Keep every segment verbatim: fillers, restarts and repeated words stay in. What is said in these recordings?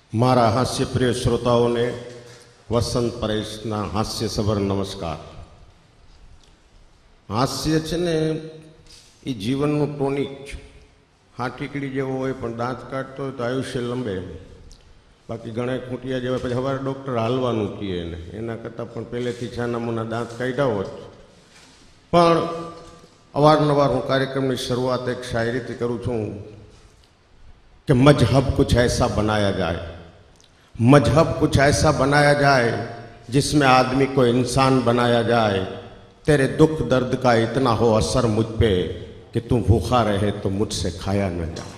મારા હાસ્યપ્રિય શ્રોતાઓને વસંત પરેશના હાસ્યસભર નમસ્કાર. હાસ્ય છે ને એ જીવનનું ટોનિક છે. હા ટીકડી જેવો હોય પણ દાંત કાઢતો હોય તો આયુષ્ય લંબે, બાકી ઘણા ખૂંટિયા જેવા પછી સવારે ડૉક્ટર હાલવાનું કહે ને એના કરતાં પણ પહેલેથી છાનામુના દાંત કાઢ્યા હોત. પણ અવારનવાર હું કાર્યક્રમની શરૂઆત એક શાયરીથી કરું છું कि मजहब कुछ ऐसा बनाया जाए, मजहब कुछ ऐसा बनाया जाए जिसमें आदमी को इंसान बनाया जाए. तेरे दुख दर्द का इतना हो असर मुझ पे कि तू भूखा रहे तो मुझसे खाया न जाए.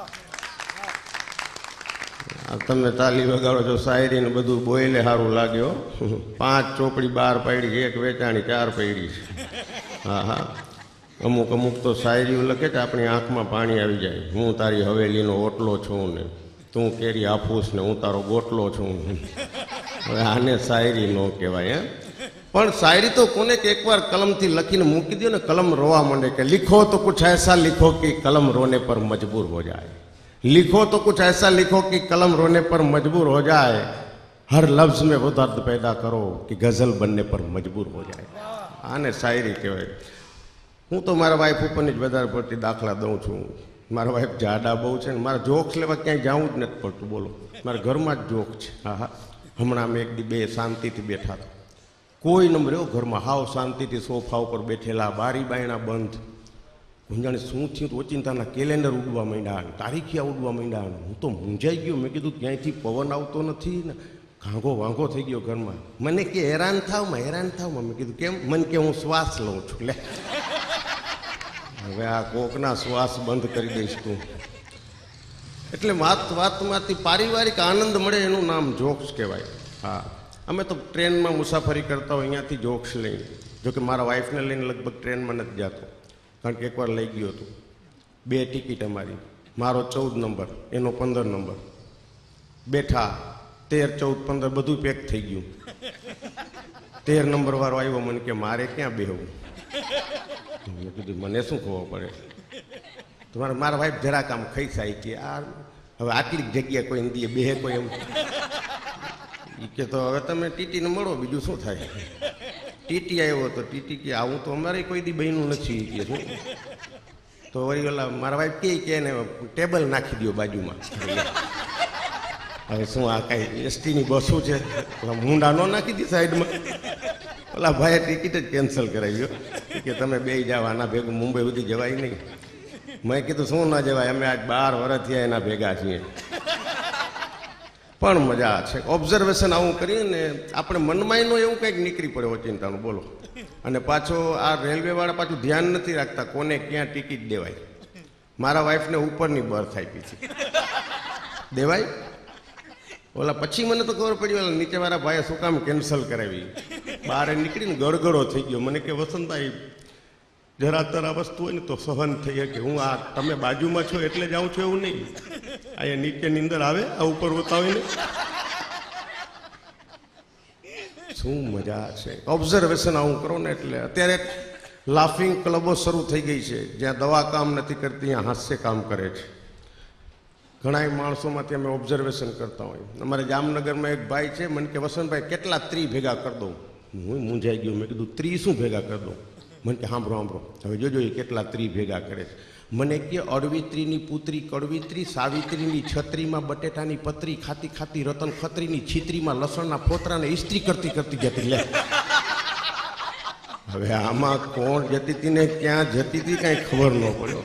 તમને તાલી વગાડો છો શાયરી ને બધું બોયલે સારું લાગ્યો. પાંચ ચોપડી બાર પાડી, એક વેચાણી ચાર પાડી. હા હા અમુક અમુક તો શાયરીઓ લખે છે આપણી આંખમાં પાણી આવી જાય. હું તારી હવેલીનો ઓટલો છું ને તું કેરી આફૂસ ને હું તારો ગોટલો છું. હવે આને શાયરી ન કહેવાય. હે પણ શાયરી તો કોને કે એકવાર કલમથી લખીને મૂકી દો ને કલમ રોવા માંડે કે लिखो तो कुछ ऐसा लिखो कि कलम रोने पर मजबूर हो जाए, लिखो तो कुछ ऐसा लिखो कि कलम रोने पर मजबूर हो जाए, हर लफ्ज में वो दर्द पैदा करो कि गजल बनने पर मजबूर हो जाए. આને શાયરી કહેવાય. હું તો મારા વાઈફ ઉપરની જ વધારે પડતી દાખલા દઉં છું. મારા વાઈફ જાડા બહુ છે ને મારા જોક્સ લેવા ક્યાંય જવું જ નથી પડતું. બોલો, મારા ઘરમાં જ જોક છે. હા હા હમણાં અમે એક દી બે શાંતિથી બેઠા હતા. કોઈ નંબર એવો ઘરમાં હાવ શાંતિથી સોફા ઉપર બેઠેલા, બારી બાયણા બંધ. હું જાણે શું થયું ઓચિંતાના કેલેન્ડર ઉડવા માંડ્યા, તારીખિયા ઉડવા માંડ્યા. હું તો મૂંઝાઈ ગયો. મેં કીધું ક્યાંયથી પવન આવતો નથી ને ઘાંઘો વાંઘો થઈ ગયો ઘરમાં. મને કે હેરાન થાવમાં હેરાન થાવમાં. મેં કીધું કેમ? મને કે હું શ્વાસ લઉં છું. લે હવે આ કોકના શ્વાસ બંધ કરી દઈશ તું. એટલે વાત વાતમાંથી પારિવારિક આનંદ મળે એનું નામ જોક્સ કહેવાય. હા અમે તો ટ્રેનમાં મુસાફરી કરતા હોય અહીંયાથી જોક્સ લઈને. જોકે મારા વાઈફને લઈને લગભગ ટ્રેનમાં નથી જતો, કારણ કે એકવાર લઈ ગયો હતું. બે ટિકિટ અમારી, મારો ચૌદ નંબર એનો પંદર નંબર. બેઠા તેર ચૌદ પંદર બધું પેક થઈ ગયું. તેર નંબર વાળો આવ્યો, મને કે મારે ક્યાં બેહવું? મેં કીધું મને શું ખબર પડે? તમારે મારા વાઈફ જરાક આમ ખૈસાઈ કે આ હવે આટલી જગ્યા કોઈ દીએ બેહે કોઈ એમ એ કે તો હવે તમે ટીટીને મળો, બીજું શું થાય? ટીટી આવ્યો તો ટીટી કે આવું તો અમારે કોઈ દી બહેનું નથી કે શું. તો વળી ઓલા મારા વાઈફ કહે કે એને ટેબલ નાખી દો બાજુમાં. હવે શું આ કાંઈ એસટીની બસો છે, મુંડા ન નાખી દી સાઈડમાં? ઓલા ભાઈએ ટિકિટ જ કેન્સલ કરાવ્યો કે તમે બે જાવ, આના ભેગું મુંબઈ સુધી જવાય નહીં. મેં કીધું શું ના જવાય, અમે આજ બાર વર્ષ થયા એના ભેગા છીએ. પણ મજા છે. ઓબ્ઝર્વેશન આવું કરીએ ને આપણે મનમાં એનું એવું કંઈક નીકળી પડે ઓચિંતાનું. બોલો. અને પાછો આ રેલવેવાળા પાછું ધ્યાન નથી રાખતા કોને ક્યાં ટિકિટ દેવાય. મારા વાઈફને ઉપરની બર્થ આપી છે, દેવાય? ઓલા પછી મને તો ખબર પડી ઓલા નીચેવાળા ભાઈએ શું કામ કેન્સલ કરાવી. બહાર નીકળીને ગળગળો થઈ ગયો. મને કે વસંતભાઈ જરા તરા વસ્તુ હોય ને તો સહન થઈ શકે. હું આ તમે બાજુમાં છો એટલે જ આવું છું એવું નહીં. અહીંયા નીચેની અંદર આવે આ ઉપર ઉતાવીને શું મજા છે. ઓબ્ઝર્વેશન આવું કરો ને એટલે અત્યારે લાફિંગ ક્લબો શરૂ થઈ ગઈ છે. જ્યાં દવા કામ નથી કરતી ત્યાં હાસ્ય કામ કરે છે. ઘણા માણસોમાંથી અમે ઓબ્ઝર્વેશન કરતા હોય. અમારે જામનગરમાં એક ભાઈ છે, મને કે વસંતભાઈ કેટલા ત્રી ભેગા કરી દઉં? હું મૂંઝાઈ ગયો. મેં કીધું ત્રી શું ભેગા કરી દઉં? મને કે સાંભળો સાંભળો હવે જોજો એ કેટલા ત્રી ભેગા કરે છે. મને કે અડવિત્રીની પુત્રી કડવિત્રી, સાવિત્રીની છત્રીમાં બટેટાની પતરી ખાતી ખાતી રતન ખત્રીની છીત્રીમાં લસણના ફોતરાને ઇસ્ત્રી કરતી કરતી જતી. લે હવે આમાં કોણ જતી હતી ને ક્યાં જતી હતી કાંઈ ખબર ન પડ્યો.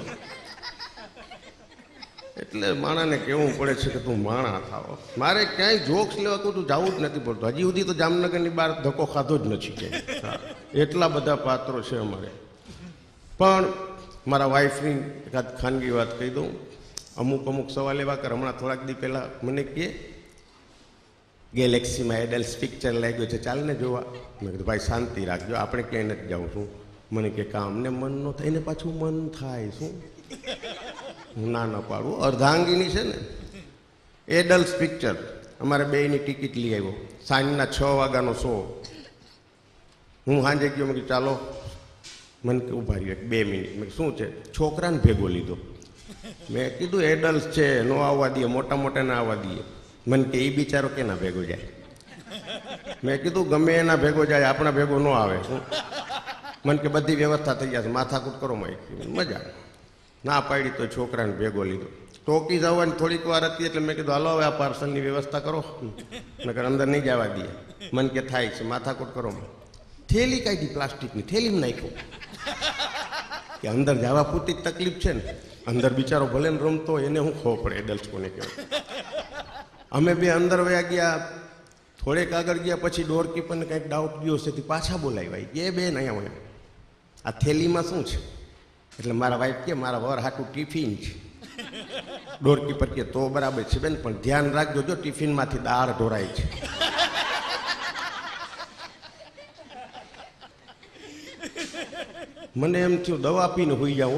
એટલે માણાને કહેવું પડે છે કે તું માણા થાવ. મારે ક્યાંય જોક્સ લેવા કોઈ તું જવું જ નથી પડતું. હજી સુધી તો જામનગરની બહાર ધક્કો ખાધો જ નથી ક્યાંય. એટલા બધા પાત્રો છે અમારે. પણ મારા વાઈફની એકાદ ખાનગી વાત કહી દઉં. અમુક અમુક સવાલ એવા કર. હમણાં થોડાક દી પહેલાં મને કહે ગેલેક્સીમાં એડલ્સ પિક્ચર લાગ્યો છે, ચાલને જોવા. મેં કીધું ભાઈ શાંતિ રાખજો, આપણે ક્યાંય નથી જાઉં છું. મને કે કામને મન ન થાય ને પાછું મન થાય શું? હું ના ન પાડું. અર્ધાંગીની છે ને એડલ્ટ પિક્ચર, અમારે બેયની ટિકિટ લઈ આવ્યો. સાંજના છ વાગ્યાનો શો. હું સાંજે ગયો. મેં કીધું ચાલો. મને કે ઉભા રહ્યો બે મિનિટ. મેં શું છે? છોકરાને ભેગો લીધો. મેં કીધું એડલ્ટ છે, નો આવવા દઈએ, મોટા મોટા ના આવવા દઈએ. મને કે એ બિચારો કેના ભેગો જાય? મેં કીધું ગમે એના ભેગો જાય, આપણા ભેગો ન આવે. મને કે બધી વ્યવસ્થા થઈ જશે, માથાકૂટ કરો. મજા ના પાડી તો છોકરાને ભેગો લીધો. ટોકી જવાની થોડીક વાર હતી એટલે મેં કીધું હાલો હવે આ પાર્સલની વ્યવસ્થા કરો, નકર અંદર નહીં જવા દે. મને કે થાય છે, માથાકૂટ કરો. થેલી કાઢી, પ્લાસ્ટિકની થેલીમાં નાખ્યું કે અંદર જવા પૂરતી જ તકલીફ છે ને, અંદર બિચારો ભલે ને રમતો એને હું ખો પડે એડલ્ટ કોને કહેવાય. અમે બે અંદર વયા ગયા, થોડેક આગળ ગયા પછી ડોરકીપરને કંઈક ડાઉટ ગયો છે, પાછા બોલાવ્યા કે બે નહીં હોય આ થેલીમાં શું છે? એટલે મારા વાઈફ કે મારા વર હાટું ટિફિન છે. ડોરકીપર કે તો બરાબર છે બેન, પણ ધ્યાન રાખજો જો ટિફિનમાંથી દાળ ઢોરાય છે. મને એમ થયું દવા પીને હોઈ જાઓ,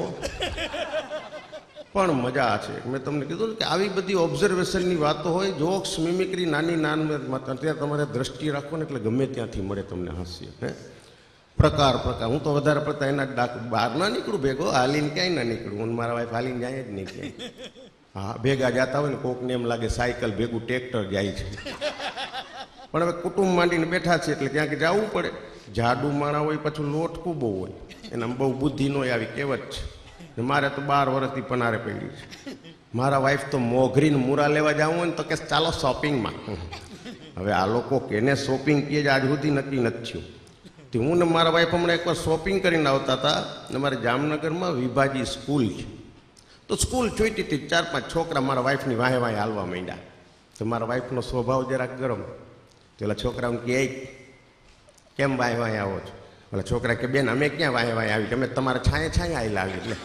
પણ મજા છે. મેં તમને કીધું કે આવી બધી ઓબ્ઝર્વેશનની વાતો હોય, જોક્સ, મિમિક્રી, નાની નાની અત્યારે તમારે દ્રષ્ટિ રાખો ને એટલે ગમે ત્યાંથી મળે તમને હાસ્ય. હે પ્રકાર પ્રકાર. હું તો વધારે પડતા એના ડાક બહાર ના નીકળું ભેગો, હાલીને ક્યાંય ના નીકળું. હું મારા વાઈફ હાલીને જાય જ નહીં ક્યાંય. હા ભેગા જતા હોય ને કોકને એમ લાગે સાયકલ ભેગું ટ્રેક્ટર જાય છે, પણ હવે કુટુંબ માંડીને બેઠા છે એટલે ક્યાંક જવું પડે. જાડુ માણા હોય પાછું લોટકું બહુ હોય, એના બહુ બુદ્ધિ ન હોય આવી કહેવત છે. મારે તો બાર વર્ષથી પનારે પડી છે. મારા વાઈફ તો મોઘરીને મૂરા લેવા જવું હોય ને તો કે ચાલો શોપિંગમાં. હવે આ લોકો કેને શોપિંગ કહે છે આજ સુધી નક્કી નથી થયું. હું ને મારા વાઈફ હમણાં એકવાર શોપિંગ કરીને આવતા હતા. અમારે જામનગરમાં વિભાજી સ્કૂલ છે, તો સ્કૂલ ચોઈટી હતી. ચાર પાંચ છોકરા મારા વાઈફની વાહે વાહે હાલવા માંડ્યા. તો મારા વાઈફનો સ્વભાવ જરાક ગરમ. પેલા છોકરાઓને કહે કેમ વાહે વાહે આવો છો? પેલા છોકરા કે બેન અમે ક્યાં વાહે વાહે આવી, તમે તમારા છાંયે છાંયે આવેલા આવી. એટલે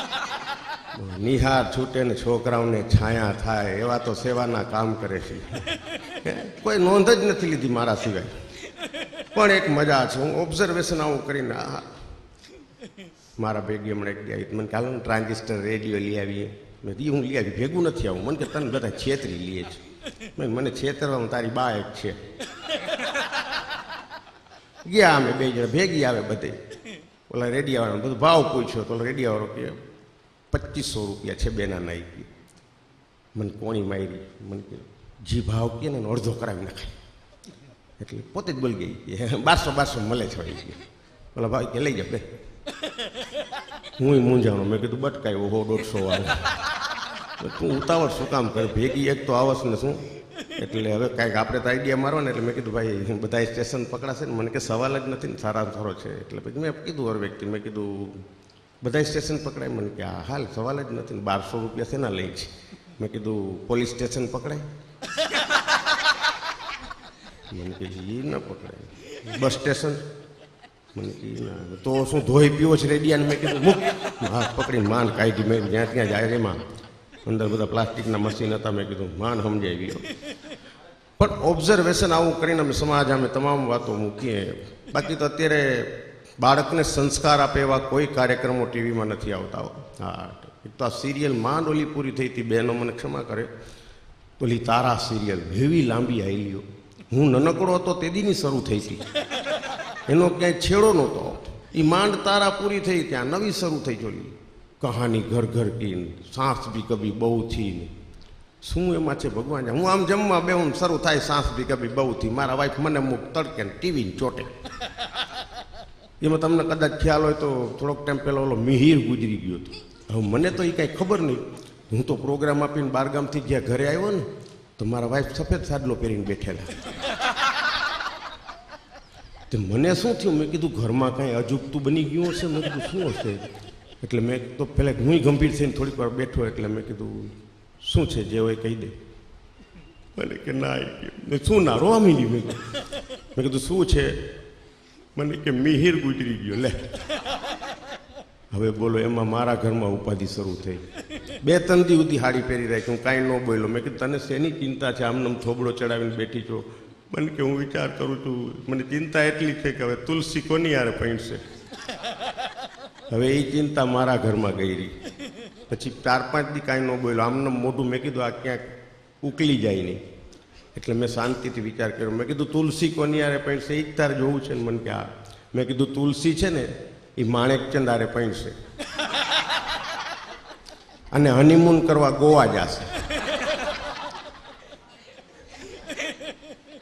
નિહાર છૂટે ને છોકરાઓને છાયા થાય એવા તો સેવાના કામ કરે છે. કોઈ નોંધ જ નથી લીધી મારા સિવાય. પણ એક મજા છે, હું ઓબ્ઝર્વેશન આવું કરીને મારા ભેગી હમણાં એક ગયા મને કાલે ટ્રાન્ઝિસ્ટર રેડિયો લઈ આવીએ. મેં દી હું લઈ આવી, ભેગું નથી આવું. મને કે તને બધા છેતરી લઈએ છે. મેં મને છેતરવામાં તારી બા એક છે. ગયા અમે બે જણા ભેગી આવે બધે. ઓલા રેડિયાવાળાનો બધું ભાવ પૂછ્યો તો રેડિયાવાળો કે પચીસો રૂપિયા છે બેના નાઈ. મને કોણી મારી. મને કે જી ભાવ કે ને અડધો કરાવી નાખાય. એટલે પોતે જ બોલી ગઈ બારસો બારસો મળે છે. ઓલા ભાઈ કે લઈ જા બે. હું મૂંઝાણો. મેં કીધું બટકાયો હો દોઢસો વાળો. તું ઉતાવળ શું કામ કરે? ભેગી એક તો આવસ ને શું. એટલે હવે કાંઈક આપણે તો આઈડિયા મારો ને એટલે મેં કીધું ભાઈ બધા સ્ટેશન પકડાશે ને? મને કે સવાલ જ નથી ને, સારા સારો છે. એટલે પછી મેં કીધું હર વ્યક્તિ મેં કીધું બધા સ્ટેશન પકડાય? મને કે હા હાલ સવાલ જ નથી ને, બારસો રૂપિયા શેના લઈ છે? મેં કીધું પોલીસ સ્ટેશન પકડાય? મને કે એ ના પકડાય. Bus station? મને કે ના. તો શું ધોઈ પીવો છે રેડિયાને? મેં કીધું મૂક. હાથ પકડીને માન કાઢી. મેં જ્યાં ત્યાં જાય એમાં અંદર બધા પ્લાસ્ટિકના મશીન હતા. મેં કીધું માન સમજાવી ગયો. પણ ઓબ્ઝર્વેશન આવું કરીને અમે સમાજ અમે તમામ વાતો મૂકીએ. બાકી તો અત્યારે બાળકને સંસ્કાર આપે એવા કોઈ કાર્યક્રમો ટીવીમાં નથી આવતા. હા એક તો આ સિરિયલ માંડ ઓલી પૂરી થઈ હતી, બહેનો મને ક્ષમા કરે, ઓલી તારા સિરિયલ એવી લાંબી આવેલી. હું નનકડો હતો તે દીની શરૂ થઈ હતી, એનો ક્યાંય છેડો નહોતો. એ માંડ તારા પૂરી થઈ ત્યાં નવી શરૂ થઈ જોલી કહાની ઘર ઘર કી, સાસ બી કભી બહુ થી. શું એમાં છે ભગવાન? હું આમ જમવા બે હું શરૂ થાય સાસ બી કભી બહુ થી. મારા વાઈફ મને મૂક તડકે ટીવી ચોટે. એમાં તમને કદાચ ખ્યાલ હોય તો થોડોક ટાઈમ પહેલાં ઓલો મિહિર ગુજરી ગયો હતો. હવે મને તો એ કાંઈ ખબર નહીં. હું તો પ્રોગ્રામ આપીને બારગામથી જ્યાં ઘરે આવ્યો ને તો મારા વાઈફ સફેદ સાડલો પહેરીને બેઠેલા. તો મને શું થયું? મેં કીધું ઘરમાં કાંઈ અજુગતું બની ગયું હશે. મેં કીધું શું હશે? એટલે મેં તો પહેલાં હું ગંભીર થઈને થોડીક વાર બેઠો. એટલે મેં કીધું શું છે જે હોય કહી દે. મને કે ના. શું ના રોવા માંડી? મેં મેં કીધું શું છે? મને કે મિહિર ગુજરી ગયો. લે હવે બોલો, એમાં મારા ઘરમાં ઉપાધિ શરૂ થઈ. બે ત્રણ દી સુધી હાડી પહેરી રાખી. હું કાંઈ ન બોલ્યો. મેં કીધું તને શેની ચિંતા છે? આમને થોબડો ચડાવીને બેઠી છો. મને કે હું વિચાર કરું છું, મને ચિંતા એટલી છે કે હવે તુલસી કોની યારે પૈણશે. હવે એ ચિંતા મારા ઘરમાં ગઈ રહી. પછી ચાર પાંચ દી કાંઈ ન બોલ્યો. આમને મોઢું મેં કીધું આ ક્યાંક ઉકલી જાય નહીં. એટલે મેં શાંતિથી વિચાર કર્યો. મેં કીધું તુલસી કોની યારે પૈણશે? એ જ તારે જોવું છે ને? મને કે હા. મેં કીધું તુલસી છે ને એ માણેકચંદ આરે પૈણશે અને હનીમૂન કરવા ગોવા જશે.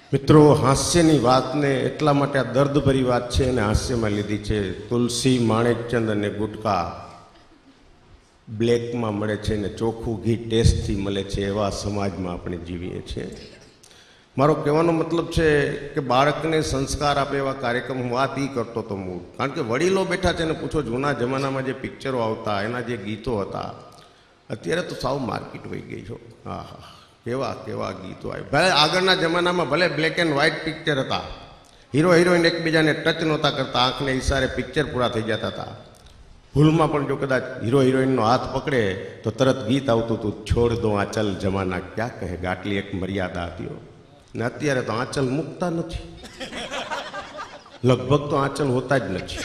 મિત્રો, હાસ્યની વાતને એટલા માટે આ દર્દભરી વાત છે અને હાસ્યમાં લીધી છે. તુલસી, માણેકચંદ અને ગુટકા બ્લેકમાં મળે છે ને ચોખ્ખું ઘી ટેસ્ટથી મળે છે, એવા સમાજમાં આપણે જીવીએ છીએ. મારો કહેવાનો મતલબ છે કે બાળકને સંસ્કાર આપે એવા કાર્યક્રમ હું વાત એ કરતો હતો મૂળ. કારણ કે વડીલો બેઠા છે ને પૂછો, જૂના જમાનામાં જે પિક્ચરો આવતા, એના જે ગીતો હતા, અત્યારે તો સાવ માર્કેટ વહી ગઈ છો. હા હા, કેવા કેવા ગીતો આવે. ભલે આગળના જમાનામાં ભલે બ્લેક એન્ડ વ્હાઇટ પિક્ચર હતા, હીરો હિરોઈન એકબીજાને ટચ નહોતા કરતા, આંખને ઈશારે પિક્ચર પૂરા થઈ જતા હતા. ભૂલમાં પણ જો કદાચ હીરો હિરોઈનનો હાથ પકડે તો તરત ગીત આવતું હતું, છોડ દો આંચલ જમાના ક્યાં કહે, ગાટલી એક મર્યાદા હતી. ને અત્યારે તો આંચલ મૂકતા નથી, લગભગ તો આંચલ હોતા જ નથી.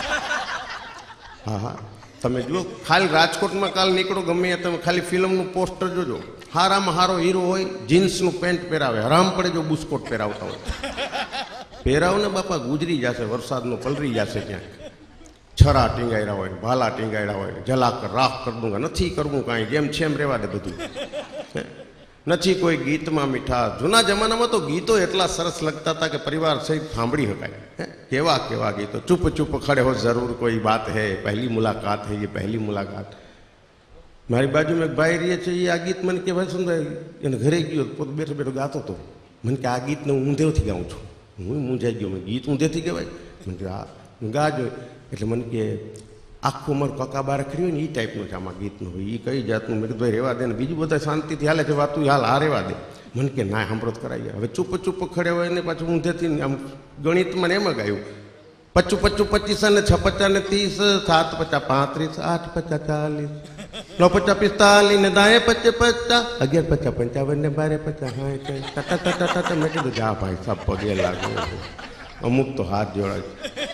હા હા, તમે જુઓ, ખાલી રાજકોટમાં કાલ નીકળો ગમે તમે ખાલી ફિલ્મનું પોસ્ટર જોજો, હારામાં હારો હીરો હોય, જીન્સનું પેન્ટ પહેરાવે, હરામ પડે જો બુસ્કોટ પહેરાવતા હોય. પહેરાવ ને બાપા, ગુજરી જશે, વરસાદનું પલરી જશે ક્યાંક. છરા ટીંગાયડા હોય, ભાલા ટીંગાયડા હોય, જલાક રાખ કર દૂંગા, નથી કરવું કાંઈ, જેમ છે એમ રહેવા દે બધું. નથી કોઈ ગીતમાં મીઠા. જૂના જમાનામાં તો ગીતો એટલા સરસ લગતા હતા કે પરિવાર સહિત સાંભળી શકાય. કેવા કેવા ગીતો. ચૂપ ચૂપ ખડે હો જરૂર કોઈ બાત હૈ, પહેલી મુલાકાત હૈ, એ પહેલી મુલાકાત. મારી બાજુમાં એક ભાઈ રહીએ છે, એ આ ગીત મને કે ભાઈ સુંદર, એને ઘરે ગયો પોતે બેઠો બેઠો ગાતો હતો. મને કે આ ગીતને હું ઊંધેથી ગાઉં છું. હું મૂંઝાઈ ગયો, મેં ગીત ઊંધેથી કહેવાય? મને કે હા ગાજો. એટલે મને કે આખું અમારું કકાબા રખડી હોય ને એ ટાઈપનું છે આમાં ગીતનું હોય. એ કઈ જાતનું? મેં કીધું ભાઈ રહેવા દે ને, બીજું બધા શાંતિથી હાલે છે વાતું, હાલ આ રહેવા દે. મને કે ના, સાંભળો તો કરાવીએ. હવે ચૂપ ચૂપ ખડે હોય ને પાછું ઊંધેથી આમ ગણિતમાં એમાં ગાયું, પચું પચું પચીસ ને છ પચાસ ને ત્રીસ, સાત પચાસ પાંત્રીસ, આઠ પચાસ ચાલીસ, નવ પચાસ પિસ્તાલીસ ને દાએ પચે પચાસ, અગિયાર પચાસ પંચાવન ને બારે પચાસ હા. મેં કીધું જા ભાઈ સાહેબ, પગે લાગે. અમુક તો હાથ જોડાય.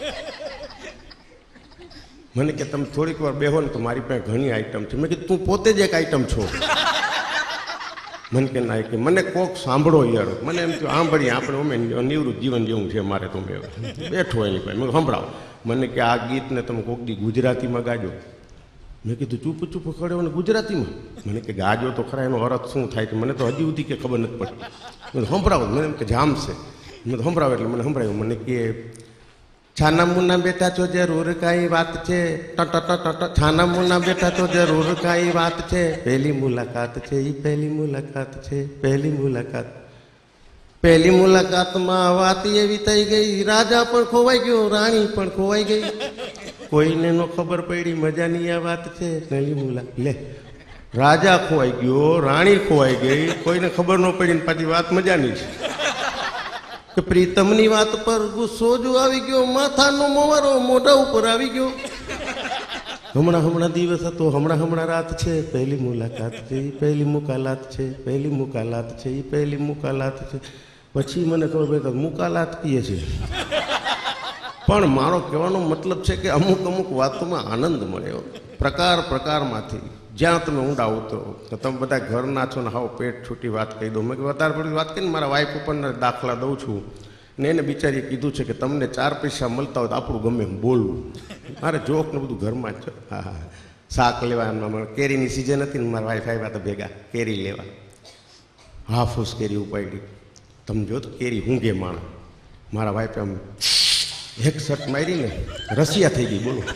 મને કે તમે થોડીક વાર બેહો ને તો મારી પાસે ઘણી આઈટમ છે. મેં કીધું તું પોતે જ એક આઈટમ છો. મને કે ના, કે મને કોક સાંભળો યાર. મને એમ થયું સાંભળીએ આપણે, અમે નિવૃત્ત જીવન જેવું છે મારે. તો મેં બેઠો એની પાસે, મેં સંભળાવો. મને કે આ ગીતને તમે કોક દી ગુજરાતીમાં ગાજો. મેં કીધું ચૂપ ચૂપ ખડ્યો ને ગુજરાતીમાં? મને કે ગાજો તો ખરા, એનો અર્થ શું થાય છે મને તો હજી સુધી કે ખબર નથી પડતી. મને સંભળાવો. મને એમ કે જામશે. મેં સંભળાવો એટલે મને સંભળાવ્યું. મને કે છાના મુના બેટા છો જરૂર કાંઈ વાત છે, છાના મુના બેટા છો જરૂર કાંઈ વાત છે, પહેલી મુલાકાત છે એ પહેલી મુલાકાત છે, પહેલી મુલાકાત. પહેલી મુલાકાતમાં વાત એવી થઈ ગઈ, રાજા પણ ખોવાઈ ગયો, રાણી પણ ખોવાઈ ગઈ, કોઈને નો ખબર પડી, મજાની આ વાત છે પહેલી મુલાકાત. લે, રાજા ખોવાઈ ગયો, રાણી ખોવાઈ ગઈ, કોઈને ખબર ન પડી ને પાછી વાત મજાની છે. કે પ્રીતમની વાત પર ગુસ્સો જો આવી ગયો, માથાનો મોવારો મોઢા ઉપર આવી ગયો. હમણાં હમણાં દિવસ હતો, હમણાં હમણાં રાત છે, પહેલી મુલાકાત છે એ પહેલી મુકાલાત છે, પહેલી મુકાલાત છે એ પહેલી મુકાલાત છે. પછી મને ખબર પડી મુકાલાત કીએ છે. પણ મારો કહેવાનો મતલબ છે કે અમુક અમુક વાતોમાં આનંદ મળે, પ્રકાર પ્રકારમાંથી. જ્યાં તમે ઊંડા ઉતરો તો તમે બધા ઘરના છો ને હાવ પેટ છૂટી વાત કહી દો. મેં વધારે પડતી વાત કરીને મારા વાઈફ ઉપરના દાખલા દઉં છું ને એને બિચારીએ કીધું છે કે તમને ચાર પૈસા મળતા હોય તો આપણું ગમે એમ બોલવું. મારે જોક ને બધું ઘરમાં જ છે. હા હા, શાક લેવા એમના કેરીની સિઝન હતી ને મારા વાઈફ આવ્યા તો ભેગા કેરી લેવા. હાફૂસ કેરી ઉપાડી. તમે જો તો કેરી ઊંઘે માણ. મારા વાઈફે આમ એક શર્ટ મારીને રસિયા થઈ ગઈ. બોલો,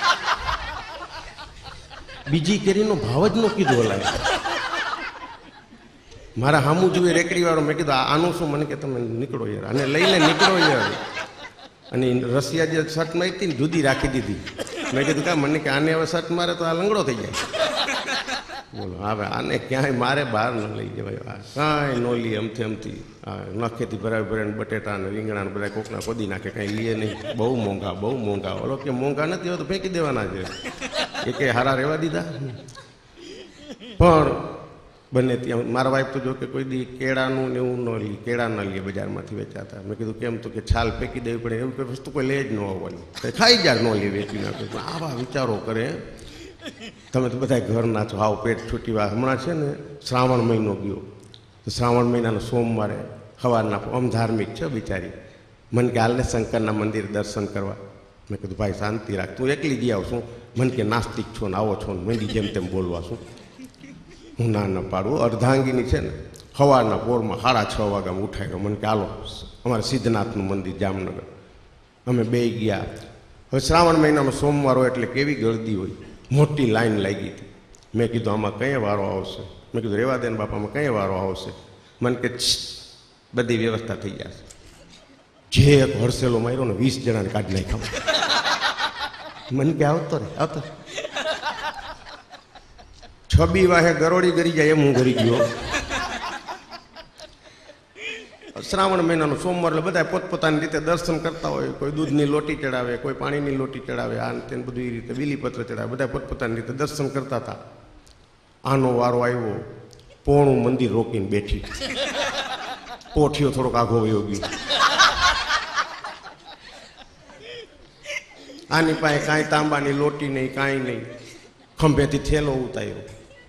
બીજી કેરીનો ભાવ જ ન કીધો. હલાય મારા હામું જોઈએ રેકડી વાળો. મેં કીધું આનું શું? મને કે તમે નીકળો યાર, અને લઈને નીકળો યાર. અને રસિયા જે શર્ટ મારી હતી ને જુદી રાખી દીધી. મેં કીધું કા મને કે આને હવે શર્ટ મારે તો આ લંગડો થઈ જાય. બોલો, હવે આને ક્યાંય મારે બહાર ન લઈ જવાય. કાંઈ ન લઈએ અમથી અમથી. નખેથી ભરાવી ભરાવીને બટેટા ને રીંગણા ને બધા કોકના કોદી નાખે, કાંઈ લઈએ નહીં. બહુ મોંઘા, બહુ મોંઘા. ઓલો કે મોંઘા નથી હોય તો ફેંકી દેવાના છે. એ કે હારા રહેવા દીધા. પણ બંને ત્યાં મારા વાઈફ તો જો કે કોઈ દી કેળાનું ને એવું ન લે, કેળા ન લે બજારમાંથી વેચાતા. મેં કીધું કેમ? તો કે છાલ ફેંકી દેવી પડે, એવું કોઈ વસ્તુ કોઈ લે જ ન આવવાની, ખાઈ જાય ન લે, વેચી નાખે. આવા વિચારો કરે. તમે તો બધા ઘરના છો, હાવ પેટ છૂટી વાત. હમણાં છે ને શ્રાવણ મહિનો ગયો તો શ્રાવણ મહિનાનો સોમવારે સવારના આમ ધાર્મિક છે બિચારી. મને કે હાલને શંકરના મંદિર દર્શન કરવા. મેં કીધું ભાઈ શાંતિ રાખ, તું એકલી જઈ આવશું. મને કે નાસ્તિક છો ને આવો છો ને મંદી જેમ તેમ બોલવા શું. હું ના ન પાડું. અર્ધાંગીની છે ને સવારના પોરમાં સાડા છ વાગ્યામાં ઉઠાડ્યો. મને કે હાલો અમારે સિદ્ધનાથનું મંદિર જામનગર. અમે બે ગયા. હવે શ્રાવણ મહિનામાં સોમવાર હોય એટલે કેવી ગળદી હોય, મોટી લાઈન લાગી હતી. મેં કીધું આમાં કઈ વારો આવશે? મેં કીધું રેવા દે ને બાપામાં કઈ વારો આવશે? મને કે બધી વ્યવસ્થા થઈ જશે. જે એક હરસેલો માર્યો ને વીસ જણાને કાઢી નાખ્યા. મને કે આવતો રે આવતો. છબી વાહે ગરોળી ગરી જાય એમ હું ગરી ગયો. શ્રાવણ મહિનાનો સોમવાર એટલે બધા પોતપોતાની રીતે દર્શન કરતા હોય. કોઈ દૂધની લોટી ચડાવે, કોઈ પાણીની લોટી ચડાવે, આ તેને બધું એ રીતે બીલીપત્ર ચડાવે. બધા પોતપોતાની રીતે દર્શન કરતા હતા. આનો વારો આવ્યો, પોણું મંદિર રોકીને બેઠી. પોઠિયો થોડોક આઘો વયો ગયો. આની પાસે કાંઈ તાંબાની લોટી નહીં, કાંઈ નહીં. ખંભેથી થેલો ઉતાર્યો.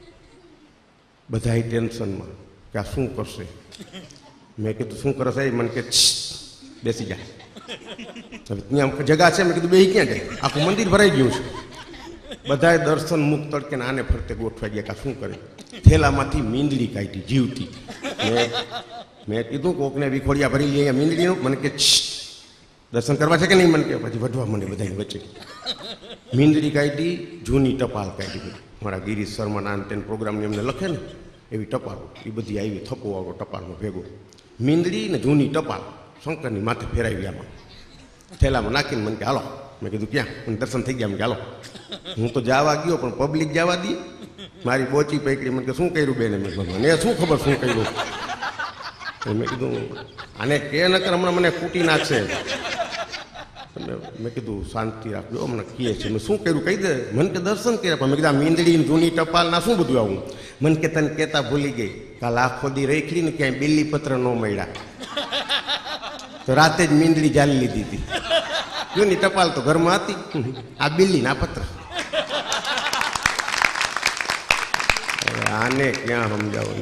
બધા ટેન્શનમાં કે આ શું કરશે? મેં કીધું શું કરે સાહેબ? મને કે બેસી જાય. હવે ત્યાં જગા છે? મેં કીધું બે ક્યાં જાય? આખું મંદિર ભરાઈ ગયું છે. બધાએ દર્શન મુખ તડકે આને ફરતે ગોઠવાઈ ગયા. કે શું કરે? થેલામાંથી મીંદડી કાઢી જીવતી. મેં કીધું કોકને વિખોડિયા ભરી લઈએ મીંદડીનું. મને કે દર્શન કરવા છે કે નહીં? મને કે પછી વઢવા મને બધાની વચ્ચે મીંદડી કાઢી, જૂની ટપાલ કાઢી. મારા ગિરીશ શર્મા નાન તેને પ્રોગ્રામની એમને લખે ને એવી ટપાલો એ બધી આવી. થપ્પો વાળો ટપાલનો ભેગો મીંદડી ને જૂની ટપાલ શંકરની માથે ફેરાવી આમાં થેલામાં નાખીને મને કે હાલો. મેં કીધું ક્યાં? મને દર્શન થઈ ગયા. મેં કે હાલો. હું તો જવા ગયો પણ પબ્લિક જવા દે. મારી બોચી પકડી. મને કે શું કર્યું બેને? મેં કીધું મને શું ખબર શું કર્યું? મેં કીધું આને કે નકર હમણાં મને કૂટી નાખશે. મેં કીધું શાંતિ રાખજો, મને કહે છે. મેં શું કર્યું કહી દે. મને કે દર્શન કર્યા. પણ મેં કીધું આ મીંદડી જૂની ટપાલ ના શું બધું આવું? મને કે તને કહેતા ભૂલી ગઈ, કાલ આખો દી રેખડી ને ક્યાંય બીલીપત્ર ન મળ્યા તો રાતે જ મીંદડી જાલી લીધી હતી. જૂની ટપાલ તો ઘરમાં હતી, આ બિલ્લી ના પત્ર. આને ક્યાં સમજાવું?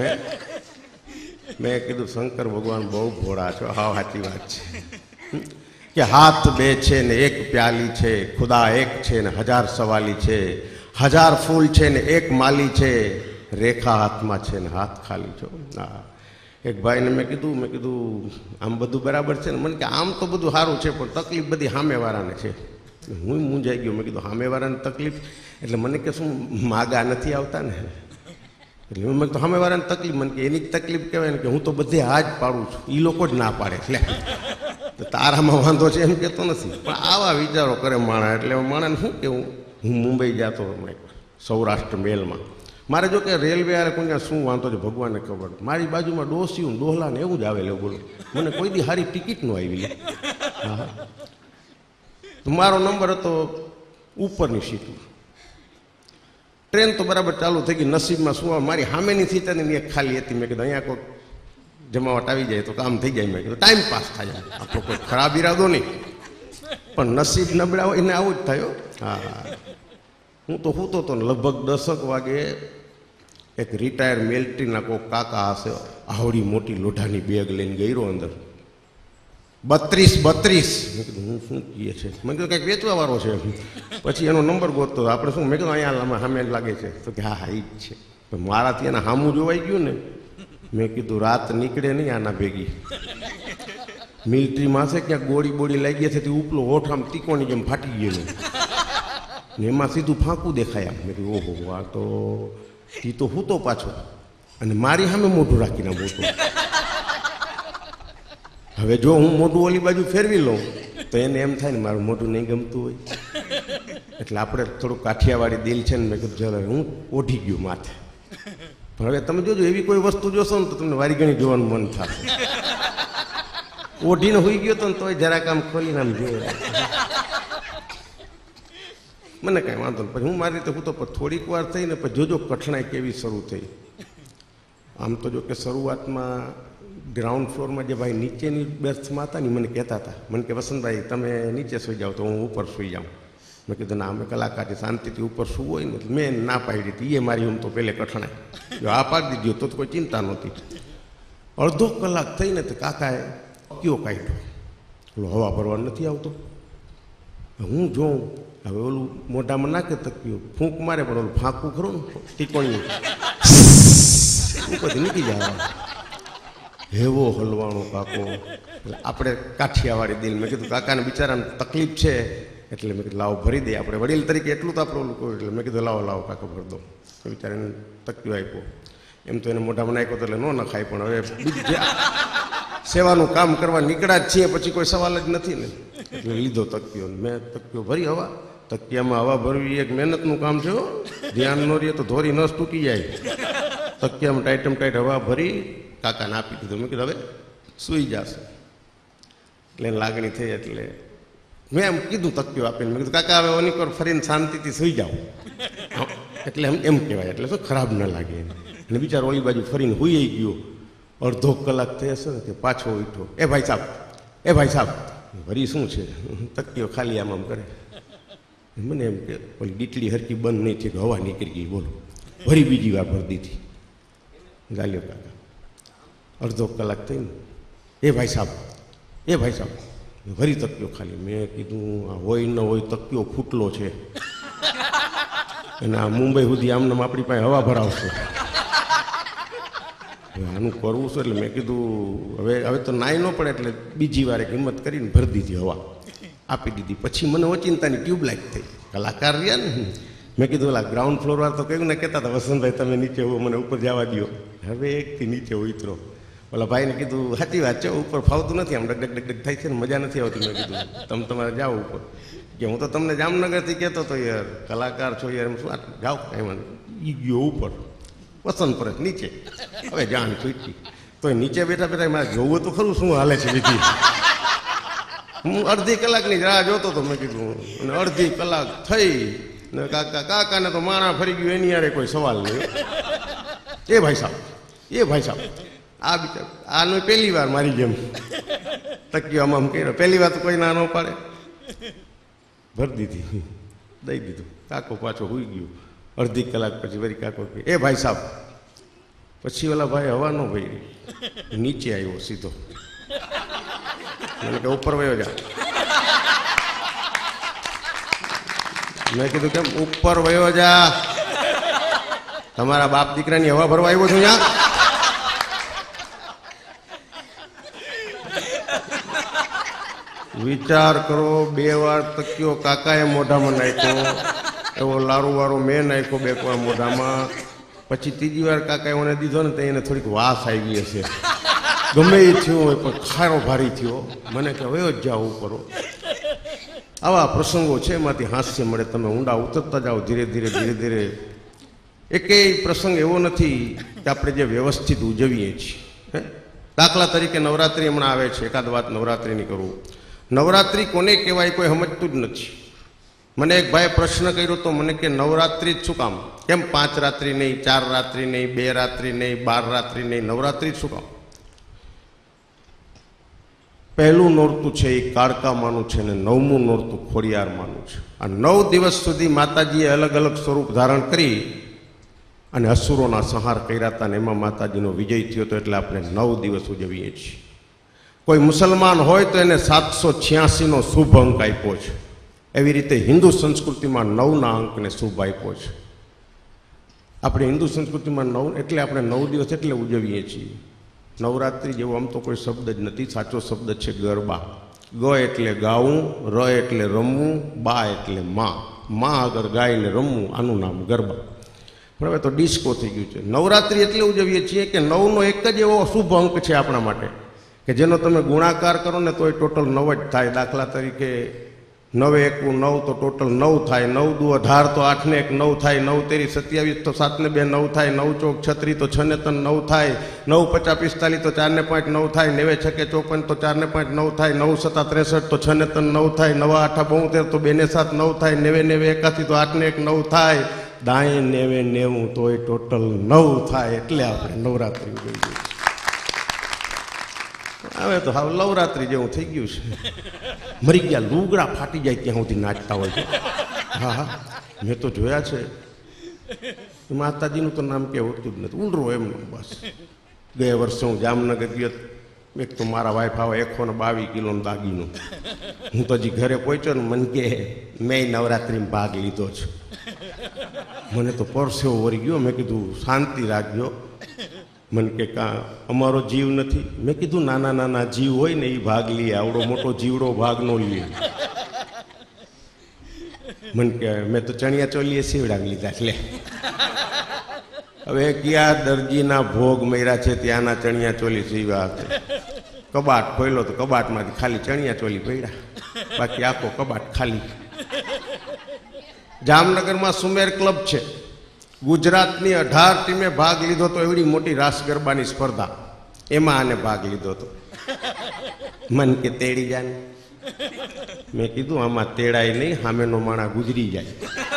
મેં કીધું શંકર ભગવાન બહુ ભોળા છો. હા સાચી વાત છે કે હાથ બે છે ને એક પ્યાલી છે, ખુદા એક છે ને હજાર સવાલી છે, હજાર ફૂલ છે ને એક માલી છે, રેખા હાથમાં છે ને હાથ ખાલી છો. હા, એક ભાઈને મેં કીધું મેં કીધું આમ બધું બરાબર છે ને? મને કે આમ તો બધું સારું છે પણ તકલીફ બધી સામેવાળાને છે. હું મૂંઝાઈ ગયો. મેં કીધું સામેવાળાને તકલીફ એટલે મને કે શું માગા નથી આવતા ને? એટલે મેં તો સામેવાળાને તકલીફ, મને કે એની જ તકલીફ કહેવાય ને કે હું તો બધે હાજ પાડું છું, એ લોકો જ ના પાડે. એટલે તારામાં વાંધો છે એમ કહેતો નથી, પણ આવા વિચારો કરે માણા. એટલે માણાને શું કેવું? હું મુંબઈ જતો હમણાં સૌરાષ્ટ્ર મેલમાં. મારે જો કે રેલવે યારે કોઈ શું વાંધો છે ભગવાનને ખબર. મારી બાજુમાં ડોસીયું ડોહલા ને એવું જ આવે લે. બોલો મને કોઈ દી સારી ટિકિટ ન આવી લે. હા, તો મારો નંબર હતો ઉપરની સીટમાં. ટ્રેન તો બરાબર ચાલુ થઈ ગઈ. નસીબમાં શું આવે, મારી સામેની સીટ હતી એક ખાલી હતી. મેં કીધું અહીંયા કોઈ જમાવટ આવી જાય તો કામ થઈ જાય. મેં કીધું ટાઈમ પાસ થાય, આપણો કોઈ ખરાબ ઈરાદો નહીં, પણ નસીબ નબળા હોય એને આવું જ થયો. હા, હું તો સૂતો હતો ને લગભગ દસક વાગે એક રિટાયર મિલિટરીના કોઈ કાકા હશે, આવડી મોટી લોઢાની બેગ લઈને ગયો અંદર. બત્રીસ બત્રીસ મેં કીધું હું શું કહીએ છે? મેં કીધું કંઈક વેચવા વાળો છે. પછી એનો નંબર ગોતતો આપણે શું? મેં કીધું અહીંયા સામે લાગે છે. તો કે હા હા એ જ છે. તો મારાથી એના સામું જોવાઈ ગયું ને. મેં કીધું રાત નીકળે નહીં આના ભેગી. મિલિટરીમાં છે ક્યાંક ગોળી બોળી લાગી છે, ઉપલો હોઠ આમ તીકોની જેમ ફાટી ગયેલું ને એમાં સીધું ફાંકું દેખાય. મેં કીધું ઓહો આ તો એ તો હું તો પાછો અને મારી સામે મોઢું રાખીને મોટું. હવે જો હું મોઢું ઓલી બાજુ ફેરવી લઉં તો એને એમ થાય ને મારું મોઢું નહીં ગમતું હોય. એટલે આપણે થોડું કાઠિયાવાડી દિલ છે ને. મેં કીધું ચાલો હું ઓઢી ગયું માથે. પણ હવે તમે જોજો એવી કોઈ વસ્તુ જોશો ને તો તમને વારી ઘણી જોવાનું મન થશે. ઓઢીને હોઈ ગયો તો ને તોય જરાક આમ ખોલીને આમ જોયે. મને કાંઈ વાંધો નહીં. પછી હું મારી રીતે હું તો થોડીક વાર થઈ ને પછી જોજો કઠણાઈ કેવી શરૂ થઈ. આમ તો જો કે શરૂઆતમાં ગ્રાઉન્ડ ફ્લોરમાં જે ભાઈ નીચેની બર્થમાં હતા ને મને કહેતા હતા, મને કે વસંતભાઈ તમે નીચે સૂઈ જાઓ તો હું ઉપર સૂઈ જાઉં. મેં કીધું ના અમે કલાકારથી શાંતિથી ઉપર સૂવું હોય ને. મેં ના પાડી હતી. એ મારી હું તો પહેલે કઠણાઈ. જો આ પાડી દીધો તો કોઈ ચિંતા નહોતી. અડધો કલાક થઈને તો કાકાએ કયો કાઢ્યો. ઓલો હવા ભરવા નથી આવતો. હું જોઉં હવે ઓલું મોઢામાં નાખે તક્યો ફૂંક મારે પણ ઓલું ફાંકું ખરું ને ટીકોણી ઉપરથી નીકળી જવા. હેવો હલવાણો કાકો. આપણે કાઠિયાવાડી દિલ. મેં કીધું કાકાને બિચારાને તકલીફ છે એટલે મેં કીધું લાવો ભરી દે આપણે વડીલ તરીકે એટલું તો આપણે ઓલું કહ્યું. એટલે મેં કીધું લાવો લાવો કાકો ભરી દો. બિચારાને તકલીફ આપ્યો. એમ તો એને મોઢામાં નાખ્યો તો એટલે ન નખાય, પણ હવે બીજા સેવાનું કામ કરવા નીકળ્યા જ છીએ પછી કોઈ સવાલ જ નથી ને. એટલે લીધો તકિયો. મેં તકિયો ભરી હવા. તકિયામાં હવા ભરવી એક મહેનતનું કામ છે. ધ્યાન ન રહે તો ધોરી નસ તૂટી જાય. તકિયામાં ટાઈટમ ટાઈટ હવા ભરી કાકાને આપી દીધું. મેં કીધું હવે સૂઈ જશે. એટલે એને લાગણી થઈ એટલે મેં એમ કીધું તકિયો આપીને. મેં કીધું કાકા હવે ઓની પર ફરીને શાંતિથી સૂઈ જાઓ. એટલે એમ એમ કહેવાય એટલે શું ખરાબ ન લાગે. અને બિચારો ઓલી બાજુ ફરીને હુઈ ગયો. અડધો કલાક થઈ હશે ને કે પાછો ઉઠો. એ ભાઈ સાહેબ એ ભાઈ સાહેબ વરી શું છે? તકિયો ખાલી આમ આમ કરે. મને એમ કે ઓલી ડીટલી હરકી બંધ નહીં થઈ, હવા નીકળી ગઈ. બોલો વરી બીજી વાર ભરી દીધી. ગાલ્યો કાકા. અડધો કલાક થઈ ને એ ભાઈ સાહેબ એ ભાઈ સાહેબ વરી તકિયો ખાલી. મેં કીધું આ હોય ન હોય તકિયો ફૂટલો છે અને આ મુંબઈ સુધી આમને આપણી પાસે હવા ભરાવશે. હવે આનું કરવું છે એટલે મેં કીધું હવે હવે તો નાઈ ન પડે એટલે બીજી વાર એક હિંમત કરીને ભરી દીધી હવા. આપી દીધી. પછી મને ઓચિંતાની ટ્યુબલાઇટ થઈ. કલાકાર રહ્યા ને. મેં કીધું ઓલા ગ્રાઉન્ડ ફ્લોર વાર તો કહ્યું ને કહેતા હતા વસંતભાઈ તમે નીચે હો મને ઉપર જવા દો. હવે એકથી નીચે ઉતરો. ઓલા ભાઈને કીધું સાચી વાત છે ઉપર ફાવતું નથી, આમ ડગ ડગ ડગ થાય છે ને મજા નથી આવતી. મેં કીધું તમે તમારે જાઓ ઉપર. કે હું તો તમને જામનગરથી કહેતો હતો યાર કલાકાર છો યાર એમ શું જાઓ એમાં. ઈ ગયો ઉપર વસંત પર નીચે. હવે જાણ છૂટી તો નીચે બેઠા બેઠા મારે જોવું તો ખરું શું હાલે છે વિધિ. હું અડધી કલાકની રાહ જોતો હતો. મેં કીધું અને અડધી કલાક થઈ ને કાકા કાકાને તો માણા ફરી ગયું એની યારે કોઈ સવાલ નહીં. એ ભાઈ સાહેબ એ ભાઈ સાહેબ આ બિચાર આનો પહેલી વાર મારી જેમ તકિયો આમ આમ કર્યો. પહેલી વાર તો કોઈ ના ન પાડે. ભરી દીધી દઈ દીધું. કાકો પાછો હોઈ ગયો. અડધી કલાક પછી વળી કાકો કે એ ભાઈ સાહેબ. પછી ઓલા ભાઈ હવા ન ભરી નીચે આવ્યો સીધો. મને કે ઉપર વયો જા. મેં કીધું કેમ ઉપર વયો જા? તમારા બાપ દીકરાની હવા ભરવા આવ્યો છું ત્યાં? વિચાર કરો. બે વાર તકિયો કાકાએ મોઢામાં નાખ્યો. એવો લારું વારો મેં નાખ્યો બે વાર મોઢામાં. પછી ત્રીજી વાર કાકાએ મને દીધો ને તો એને થોડીક વાસ આવી હશે. ગમે એ થયું હોય પણ ખારો ભારી થયો. મને કે વયો જ જાઓ ઉપર. આવા પ્રસંગો છે એમાંથી હાસ્ય મળે. તમે ઊંડા ઉતરતા જાઓ ધીરે ધીરે ધીરે ધીરે. એકેય પ્રસંગ એવો નથી કે આપણે જે વ્યવસ્થિત ઉજવીએ છીએ. દાખલા તરીકે નવરાત્રિ હમણાં આવે છે. એકાદ વાત નવરાત્રિની કરું. નવરાત્રિ કોને કહેવાય કોઈ સમજતું જ નથી. મને એક ભાઈએ પ્રશ્ન કર્યો તો મને કે નવરાત્રિ જ શું કામ? કેમ પાંચ રાત્રિ નહીં, ચાર રાત્રિ નહીં, બે રાત્રિ નહીં, બાર રાત્રિ નહીં, નવરાત્રિ જ શું કામ? પહેલું નોરતું છે એ કાળકામાનું છે ને નવમું નોરતું ખોડિયારમાંનું છે. આ નવ દિવસ સુધી માતાજીએ અલગ અલગ સ્વરૂપ ધારણ કરી અને અસુરોના સંહાર કર્યા હતા ને એમાં માતાજીનો વિજય થયો હતો. એટલે આપણે નવ દિવસ ઉજવીએ છીએ. કોઈ મુસલમાન હોય તો એને સાતસો છ્યાસીનો શુભ અંક આપ્યો છે. એવી રીતે હિન્દુ સંસ્કૃતિમાં નવના અંકને શુભ આપ્યો છે. આપણે હિન્દુ સંસ્કૃતિમાં નવ એટલે આપણે નવ દિવસ એટલે ઉજવીએ છીએ. નવરાત્રિ જેવો આમ તો કોઈ શબ્દ જ નથી. સાચો શબ્દ છે ગરબા. ગ એટલે ગાવું, ર એટલે રમવું, બા એટલે માં. માં આગળ ગાઈને રમવું, આનું નામ ગરબા. પણ હવે તો ડિસ્કો થઈ ગયું છે. નવરાત્રિ એટલે ઉજવીએ છીએ કે નવનો એક જ એવો શુભ અંક છે આપણા માટે કે જેનો તમે ગુણાકાર કરો ને તો એ ટોટલ નવ જ થાય. દાખલા તરીકે નવે એકું નવ તો ટોટલ નવ થાય. નવ દુ અઢાર તો આઠ ને એક નવ થાય. નવ તેરી સત્યાવીસ તો સાત ને બે નવ થાય. નવ ચોક છત્રીસ તો છ ને ત્રણ નવ થાય. નવ પચાસ પિસ્તાલીસ તો ચાર ને પાંચ નવ થાય. નેવે છકે ચોપન તો ચાર ને પાંચ નવ થાય. નવ સત્તા ત્રેસઠ તો છ ને ત્રણ નવ થાય. નવા આઠા બોતેર તો બે ને સાત નવ થાય. નેવે નેવે એકાસી તો આઠ ને એક નવ થાય. દાએ નેવે નેવું તો એ ટોટલ નવ થાય. એટલે આપણે નવરાત્રિ ઉજવીએ. હવે તો હાવ નવરાત્રિ જેવું થઈ ગયું છે. મરી ગયા લુગડા ફાટી જાય ત્યાં સુધી નાચતા હોય છે. હા હા મેં તો જોયા છે. માતાજીનું તો નામ કે હોતું જ નથી. ઊંડરો એમનું બસ. ગયા વર્ષે હું જામનગર ગયો. એક તો મારા વાઈફ આવે એકસો ને બાવીસ કિલોનો દાગીનો. હું તો હજી ઘરે પહોંચ્યો ને મને કે મેં નવરાત્રિમાં ભાગ લીધો છે. મને તો પરસેવો વળી ગયો. મેં કીધું શાંતિ રાખજો. મને કે કા અમારો જીવ નથી? મેં કીધું નાના નાના જીવ હોય ને એ ભાગ લઈએ, આવડો મોટો જીવડો ભાગ નો લઈએ. મને કે મેં તો ચણિયા ચોલીએ સીવડાવી લીધા. એટલે હવે ક્યાં દરજીના ભોગ મર્યા છે ત્યાંના ચણિયા ચોલી સીવ્યા છે. કબાટ ખોલ્યો તો કબાટમાંથી ખાલી ચણિયા ચોલી પડ્યા, બાકી આખો કબાટ ખાલી. જામનગરમાં સુમેર ક્લબ છે. ગુજરાતની અઢાર ટીમે ભાગ લીધો તો એવડી મોટી રાસ ગરબાની સ્પર્ધા, એમાં આને ભાગ લીધો હતો. મન કે તેડી જાય. મેં કીધું આમાં તેડાય નહીં, સામેનો માણા ગુજરી જાય.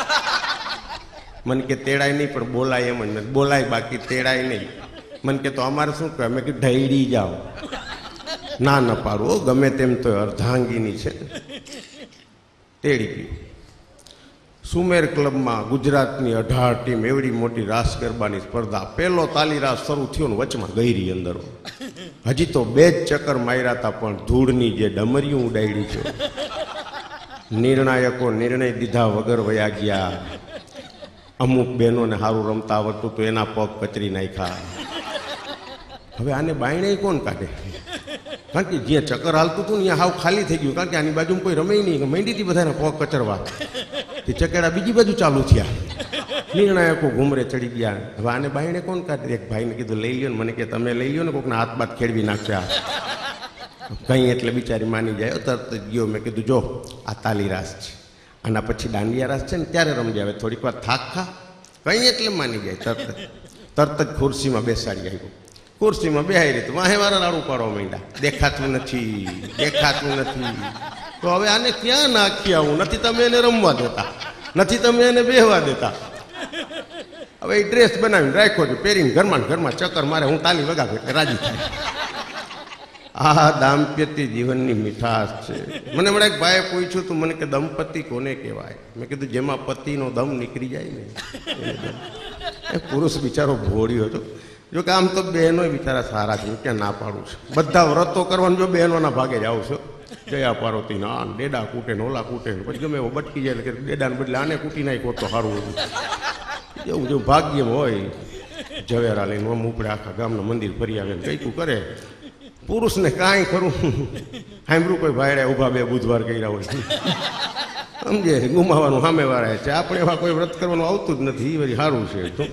મન કે તેડાય નહીં પણ બોલાય એમ જ બોલાય, બાકી તેડાય નહીં. મન કે તો અમારે શું કહે? મેં કીધું ઢૈડી જાઓ. ના ન પાડવું, ગમે તેમ તો અર્ધાંગીની છે. તેડી ગયું. સુમેર ક્લબમાં ગુજરાતની અઢાર ટીમ, એવડી મોટી રાસ ગરબાની સ્પર્ધા. પહેલો તાલી રાસ શરૂ થયો ને વચમાં ગઈરી અંદર. હજી તો બે જ ચક્કર માર્યા હતા પણ ધૂળની જે ડમરીયું ઉડાડી છે. નિર્ણાયકો નિર્ણય દીધા વગર વયા ગયા. અમુક બહેનોને સારું રમતા આવડતું તો એના પગ કચરી નાખ્યા. હવે આને બાયણે કોણ કાઢે? કારણ કે જ્યાં ચક્કર હાલતું હતું ને ત્યાં હાવ ખાલી થઈ ગયું. કારણ કે આની બાજુમાં કોઈ રમે નહીં, માંડી હતી બધાને પગ કચરવા. તે ચકેડા બીજી બાજુ ચાલુ થયા. નિર્ણાયકો ઘુમરે ચડી ગયા. હવે આને બાયણે કોણ કાઢે? એક ભાઈને કીધું લઈ લ્યો ને. મને કે તમે લઈ લ્યો ને, કોકના હાથ બાત ખેડવી નાખ્યા કઈ. એટલે બિચારી માની જાય. તરત જ ગયો. મેં કીધું જો આ તાલી રાસ છે, આના પછી દાંડિયા રાસ છે ને ત્યારે રમજે. હવે થોડીક વાર થાક ખા કઈ. એટલે માની જાય. તરત જ તરત જ ખુરશીમાં બેસાડી આવ્યો. ખુરશીમાં બેહાઈ રહી તો વાહે વાળા રાડું પાડવા માંડ્યા. દેખાતું નથી, દેખાતું નથી. તો હવે આને ક્યાં નાખી આવું? નથી તમે એને રમવા દેતા, નથી તમે એને બેહવા દેતા. હવે એ ડ્રેસ બનાવીને રાખ્યો છે, પહેરીને ઘરમાં ઘરમાં ચક્કર મારે. હું તાલી વગાડું એટલે રાજી થાય. આ દાંપત્ય જીવનની મીઠાશ છે. મને હમણાં એક ભાઈએ પૂછ્યું તું, મને કે દંપતિ કોને કહેવાય? મેં કીધું જેમાં પતિનો દમ નીકળી જાય ને. એ પુરુષ બિચારો ભોળ્યો હતો. જો કે આમ તો બહેનો બિચારા સારા છે, ક્યાં ના પાડું છું. બધા વ્રતો કરવાનું જો બહેનોના ભાગે જાવ છો. જયા પાર્વતી ના ડેડા કૂટે ને ઓલા કૂટે ને પછી ગમે એવો બટકી જાય કે ડેડાને બદલે આને કૂટી નાખ્યો તો સારું હતું. એવું જેવું ભાગ્ય હોય. ઝવેરા લઈને આમ ઉપડે આખા ગામના મંદિર ફરી આવે ને કઈકું કરે. પુરુષને કાંઈ ખરું સાંભળ્યું કોઈ ભાઈડા ઊભા બે બુધવાર કર્યા હોય સમજે ગુમાવાનું સામે વાળા છે. આપણે એવા કોઈ વ્રત કરવાનું આવતું જ નથી. એ બધી સારું છે. તો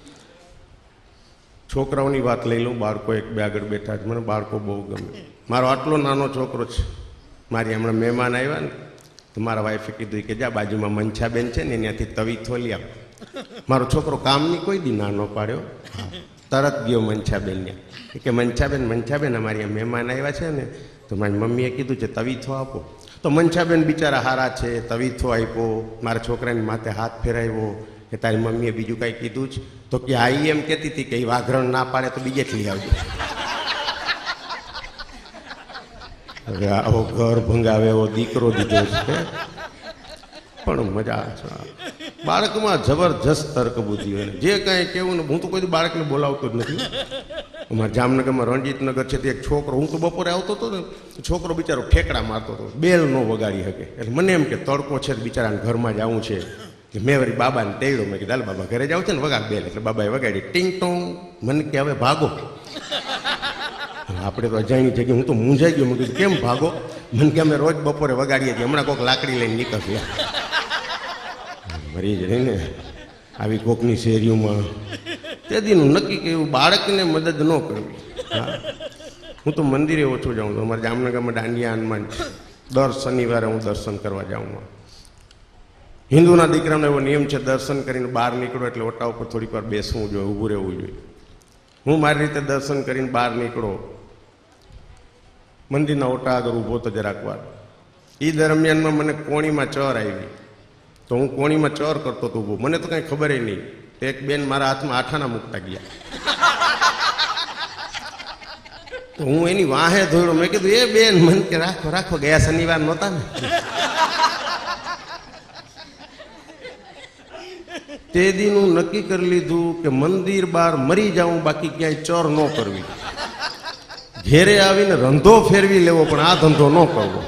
છોકરાઓની વાત લઈ લઉં. બાળકો એક બે આગળ બેઠા છે. મને બાળકો બહુ ગમે. મારો આટલો નાનો છોકરો છે. મારી હમણાં મહેમાન આવ્યા ને તો મારા વાઈફે કીધું કે જા બાજુમાં મંછાબેન છે ને ત્યાંથી તવી થોલી આપ. મારો છોકરો કામની કોઈ દી ના ન પાડ્યો. તરત ગયો મંછાબેન ને કે મંછાબેન મંછાબેન અમારી મહેમાન આવ્યા છે ને તો મારી મમ્મીએ કીધું છે તવીથો આપો. તો મંછાબેન બિચારા હારા છે, તવીથો આપ્યો. મારા છોકરાની માથે હાથ ફેરાવ્યો કે તારી મમ્મીએ બીજું કાંઈ કીધું જ? તો કે આઈ એમ કહેતી હતી કે એ વાઘરણ ના પાડે તો બીજે લઈ આવજો. હવે આવો ઘર ભંગાવે એવો દીકરો દીધો છે. પણ મજા છે. બાળકમાં જબરજસ્ત તર્ક બુદ્ધિ હોય. જે કાંઈ કહેવું ને, હું તો કોઈ બાળકને બોલાવતો જ નથી. અમારા જામનગરમાં રણજીતનગર છે તે એક છોકરો, હું તો બપોરે આવતો હતો ને, છોકરો બિચારો ઠેકડા મારતો હતો, બેલ ન વગાડી શકે. એટલે મને એમ કે તડકો છે બિચારાને ઘરમાં જવું છે. કે મેં વળી બાબાને તેડ્યો. મેં કીધું હાલ બાબા ઘરે જાવ છે ને વગાડ બેલ. એટલે બાબાએ વગાડી ટીંગ ટોંગ. મને કે હવે ભાગો. આપણે તો અજાણી જગ્યાએ હું તો મૂંઝાઈ ગયો. મેં કીધું કેમ ભાગો? મને કે અમે રોજ બપોરે વગાડીએ છીએ, હમણાં કોઈક લાકડી લઈને નીકળશે. મરી જ રહીને આવી કોકની શેરીઓમાં. તે દીનું નક્કી કે એવું બાળકને મદદ ન કરવી. હા, હું તો મંદિરે ઓછું જાઉં છું. અમારા જામનગરમાં દાંડિયા હનુમાન દર શનિવારે હું દર્શન કરવા જાઉં. હિન્દુના દીકરાનો એવો નિયમ છે, દર્શન કરીને બહાર નીકળો એટલે ઓટા ઉપર થોડીક વાર બેસવું જોઈએ, ઊભું રહેવું જોઈએ. હું મારી રીતે દર્શન કરીને બહાર નીકળો, મંદિરના ઓટા આગળ ઊભો તો જરાક વાર. એ દરમિયાનમાં મને કોણીમાં ચર આવી. તો હું કોણીમાં ચર કરતો હતો ઊભો. મને તો કાંઈ ખબર નહીં. તો એક બેન મારા હાથમાં આઠાના મૂકતા ગયા. તો હું એની વાહે ધોયો. મેં કીધું એ બેન મને કે રાખો રાખો, ગયા શનિવાર નહોતા ને. તે દિન હું નક્કી કરી લીધું કે મંદિર બહાર મરી જાઉં, બાકી ક્યાંય ચર ન કરવી. ઘેરે આવીને રંધો ફેરવી લેવો, પણ આ ધંધો ન કરવો.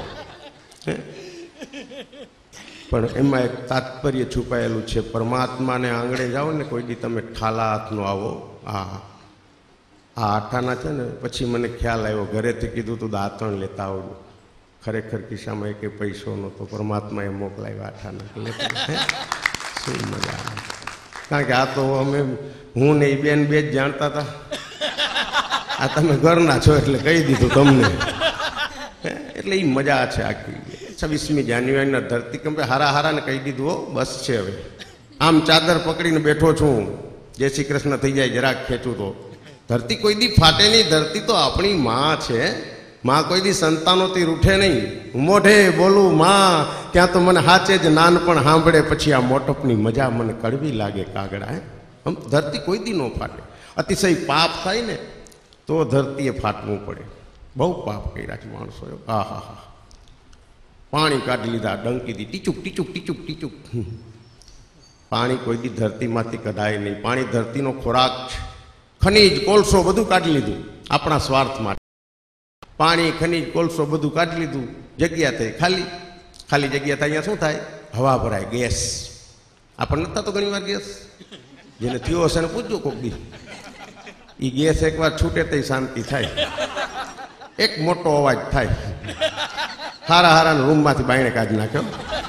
પણ એમાં એક તાત્પર્ય છુપાયેલું છે. પરમાત્માને આંગણે જાઓ ને કોઈ દી તમે ઠાલા હાથનો આવો. આ આ આઠાના છે ને પછી મને ખ્યાલ આવ્યો, ઘરેથી કીધું તું દાંતણ લેતા આવજો. ખરેખર ખિસ્સામાં એક પૈસો નહોતો, પરમાત્માએ મોકલાવ્યો આઠાના. શું મજા આવે. કારણ કે આ તો અમે હું ને એ બેન બે જ જાણતા હતા. આ તમે ઘરના છો એટલે કહી દીધું તમને. એટલે એ મજા છે આખી. છવ્વીસમી જાન્યુઆરીના ધરતીકંપે હારા હારાને કહી દીધું, હો બસ છે હવે. આમ ચાદર પકડીને બેઠો છું, જય શ્રી કૃષ્ણ થઈ જાય જરાક ખેંચું તો. ધરતી કોઈ દી ફાટે નહીં. ધરતી તો આપણી માં છે. માં કોઈ દી સંતાનોથી રૂઠે નહીં. મોઢે બોલું માં ત્યાં તો મને હાચે જ નાનપણ સાંભળે, પછી આ મોટપની મજા મને કડવી લાગે કાગડા. હે આમ ધરતી કોઈ દી ન ફાટે. અતિશય પાપ થાય ને તો ધરતીએ ફાટવું પડે. બહુ પાપ કર્યા છે માણસોએ. હા હા હા પાણી કાઢી લીધા ડંકીથી, ટીચુક ટીચુક ટીચુક ટીચુક. પાણી કોઈ દી ધરતીમાંથી કઢાય નહીં. પાણી ધરતીનો ખોરાક છે. ખનીજ કોલસો બધું કાઢી લીધું આપણા સ્વાર્થ માટે. પાણી ખનીજ કોલસો બધું કાઢી લીધું, જગ્યા થઈ ખાલી. ખાલી જગ્યા થાય અહીંયા શું થાય? હવા ભરાય, ગેસ. આપણને નતા તો ઘણી વાર ગેસ. જેને થયો હશે ને પૂછજો કોક દી. એ ગેસ એકવાર છૂટે તો શાંતિ થાય. એક મોટો અવાજ થાય, હારા હારા રૂમમાંથી બાયણે કાઢી નાખ્યો.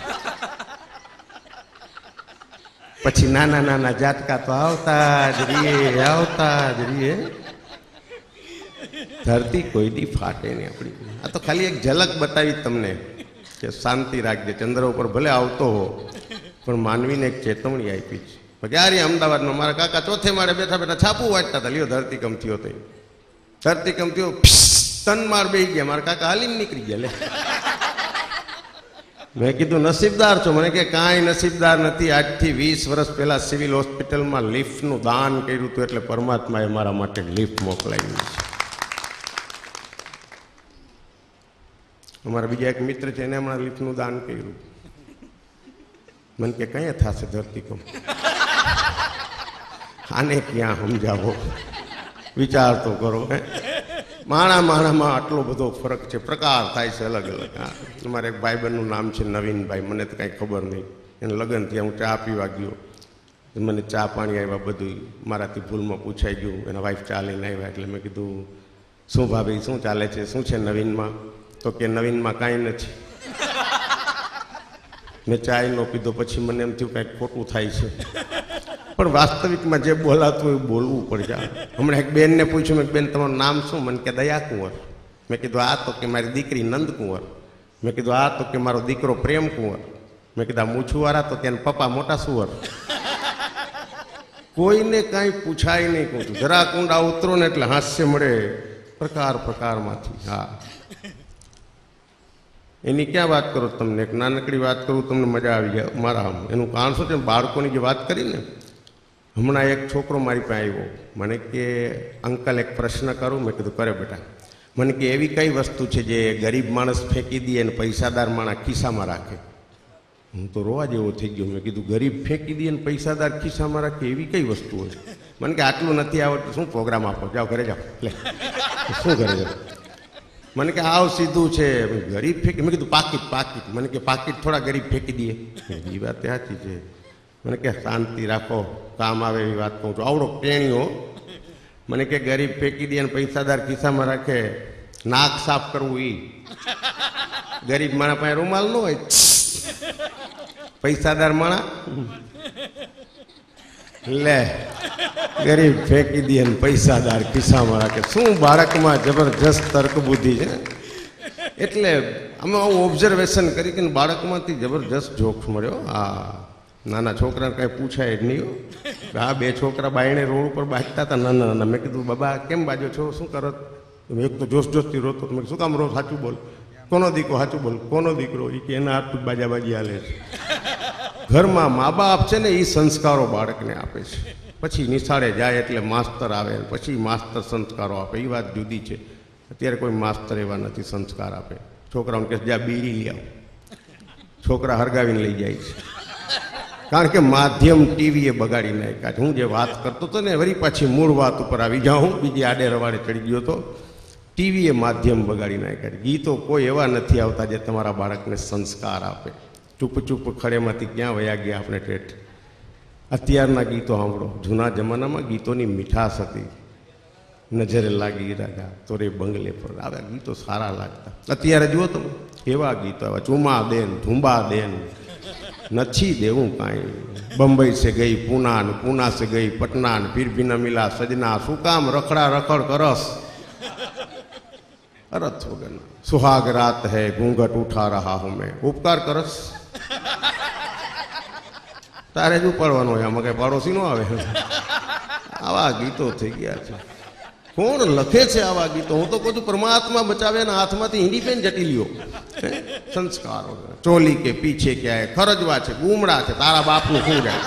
પછી નાના નાના ઝાટકા તો આવતા જ રહીએ, આવતા જ રહીએ. ધરતી કોઈ દી ફાટે નહીં આપણી. આ તો ખાલી એક ઝલક બતાવી તમને કે શાંતિ રાખજે. ચંદ્ર ઉપર ભલે આવતો હો પણ માનવીને એક ચેતવણી આપી છે. ક્યારે અમદાવાદમાં મારા કાકા ચોથે માળે બેઠા બેઠા છાપું વાંચતા હતા, લ્યો ધરતીકંપ થયો તો. ધરતીકંપ થયો, તન માર બેસી ગયા. મારા કાકા હાલીને નીકળી ગયા. લે મેં કીધું નસીબદાર છો? મને કે કાંઈ નસીબદાર નથી. આજથી વીસ વર્ષ પહેલા સિવિલ હોસ્પિટલમાં લિફ્ટનું દાન કર્યું હતું એટલે પરમાત્માએ મારા માટે લિફ્ટ મોકલાવી છે. અમારા બીજા એક મિત્ર છે, એને હમણાં લિફ્ટનું દાન કર્યું. મને કે કયા થશે ધરતીકંપ? આને ક્યાં સમજાવો? વિચાર તો કરો. હે માણા માણામાં આટલો બધો ફરક છે, પ્રકાર થાય છે અલગ અલગ. હા અમારે એક ભાઈબંધનું નામ છે નવીનભાઈ. મને તો કાંઈ ખબર નહીં. એને લગ્ન થયા, હું ચા પીવા ગયો, મને ચા પાણી આવ્યા બધું મારાથી ભૂલમાં પૂછાઈ ગયું. એના વાઈફ ચા લઈને આવ્યા એટલે મેં કીધું શું ભાભી શું ચાલે છે, શું છે નવીનમાં? તો કે નવીનમાં કાંઈ નથી. મેં ચાય નો પીધો. પછી મને એમ થયું કાંઈક ખોટું થાય છે, પણ વાસ્તવિકમાં જે બોલાતું હોય બોલવું પડે. હમણાં એક બેનને પૂછ્યું, મેં બેન તમારું નામ શું? મને કે દયા કુંવર. મેં કીધું આ તો કે મારી દીકરી નંદ કુંવર. મેં કીધું આ તો કે મારો દીકરો પ્રેમ કુંવર. મેં કીધું આ મૂછુવાળા તો કે પપ્પા મોટા સુવર. કોઈને કાંઈ પૂછાય નહીં. કહું જરા કુંડા ઉતરો ને એટલે હાસ્ય મળે પ્રકાર પ્રકારમાંથી. હા એની ક્યાં વાત કરું તમને? એક નાનકડી વાત કરું તમને, મજા આવી જાય મારા. એનું કારણ શું છે? બાળકોની જે વાત કરી ને, હમણાં એક છોકરો મારી પાસે આવ્યો. મને કે અંકલ એક પ્રશ્ન કરું? મેં કીધું કરે બેટા. મને કે એવી કઈ વસ્તુ છે જે ગરીબ માણસ ફેંકી દે અને પૈસાદાર માણસ ખિસ્સામાં રાખે? હું તો રોવા જેવો થઈ ગયો. મેં કીધું ગરીબ ફેંકી દે અને પૈસાદાર ખિસ્સામાં રાખે એવી કઈ વસ્તુ હોય? મને કે આટલું નથી આવડતું. શું પ્રોગ્રામ આપો? જાઓ ઘરે જાઓ. લે શું ઘરે જાઓ? મને કે આવ સીધું છે. ગરીબ ફેંકી? મેં કીધું પાકીટ પાકીટ. મને કે પાકીટ થોડા ગરીબ ફેંકી દે? એ વાત સાચી છે. મને કે શાંતિ રાખો, કામ આવે એવી વાત કહું છું. આવડો ટેણીઓ. મને કે ગરીબ ફેંકી દે અને પૈસાદાર ખિસ્સામાં રાખે. નાક સાફ કરવું ઈ ગરીબ માણા પાસે રૂમાલ ન હોય. પૈસાદાર માણા લે ગરીબ ફેંકી દે અને પૈસાદાર ખિસ્સામાં રાખે. શું બાળકમાં જબરજસ્ત તર્ક બુદ્ધિ છે. એટલે અમે આવું ઓબ્ઝર્વેશન કરી કે બાળકમાંથી જબરજસ્ત જોક્સ મળ્યો. હા નાના છોકરાને કાંઈ પૂછાય જ નહીં. હા બે છોકરા બાયણે રોડ ઉપર બાજતા હતા નાના નાના. મેં કીધું બાબા કેમ બાજો છો, શું કરો? એક તો જોશ જોશથી રોતો. મેં શું કામ રો? સાચું બોલ. કોનો દીકરો? સાચું બોલ. કોનો દીકરો? એ કે એના હાથ બાજા બાજી હાલે છે. ઘરમાં મા બાપ છે ને એ સંસ્કારો બાળકને આપે છે. પછી નિશાળે જાય એટલે માસ્તર આવે, પછી માસ્તર સંસ્કારો આપે. એ વાત જુદી છે. અત્યારે કોઈ માસ્તર એવા નથી સંસ્કાર આપે. છોકરાઓને કહે જ્યાં બીડી લઈ આવો, છોકરા હરગાવીને લઈ જાય છે. કારણ કે માધ્યમ ટીવીએ બગાડી નાખ્યા છે. હું જે વાત કરતો હતો ને વળી પાછી મૂળ વાત ઉપર આવી જાઉં. બીજી આડે રવાડે ચડી ગયો હતો. ટીવીએ માધ્યમ બગાડી નાખ્યા છે. ગીતો કોઈ એવા નથી આવતા જે તમારા બાળકને સંસ્કાર આપે. ચૂપ ચૂપ ખડેમાંથી ક્યાં વયા ગયા આપણે ઠેઠ. અત્યારના ગીતો સાંભળો. જૂના જમાનામાં ગીતોની મીઠાશ હતી. નજરે લાગી રાગા તોરે બંગલે પર. આવા ગીતો સારા લાગતા. અત્યારે જુઓ તમે કેવા ગીતો આવા, ચુમા દેન ધુંબા દેન, નથી દેવું કાંઈ, બંબઈ સે ગઈ પૂના ને પૂના સે ગઈ પટના ને फिर भी न मिला सजना, શું કામ રખડા રખડ કરસ, અરથ વગરના. સુહાગ રાત હૈ ઘૂંઘટ ઉઠા રહા હું મેં, ઉપકાર કરસ, તારે જ ઉપાડવાનો હોય, આમાં કઈ પાડોશી નો આવે. આવા ગીતો થઈ ગયા છે. કોણ લખે છે આવા ગીતો? હું તો કહું છું પરમાત્મા બચાવે એના હાથમાંથી હિન્દી પેન જટી લ્યો. સંસ્કારો ચોલી કે પીછે ક્યાં હે, ખરજવા છે, ગુમડા છે, તારા બાપનું શું જાય.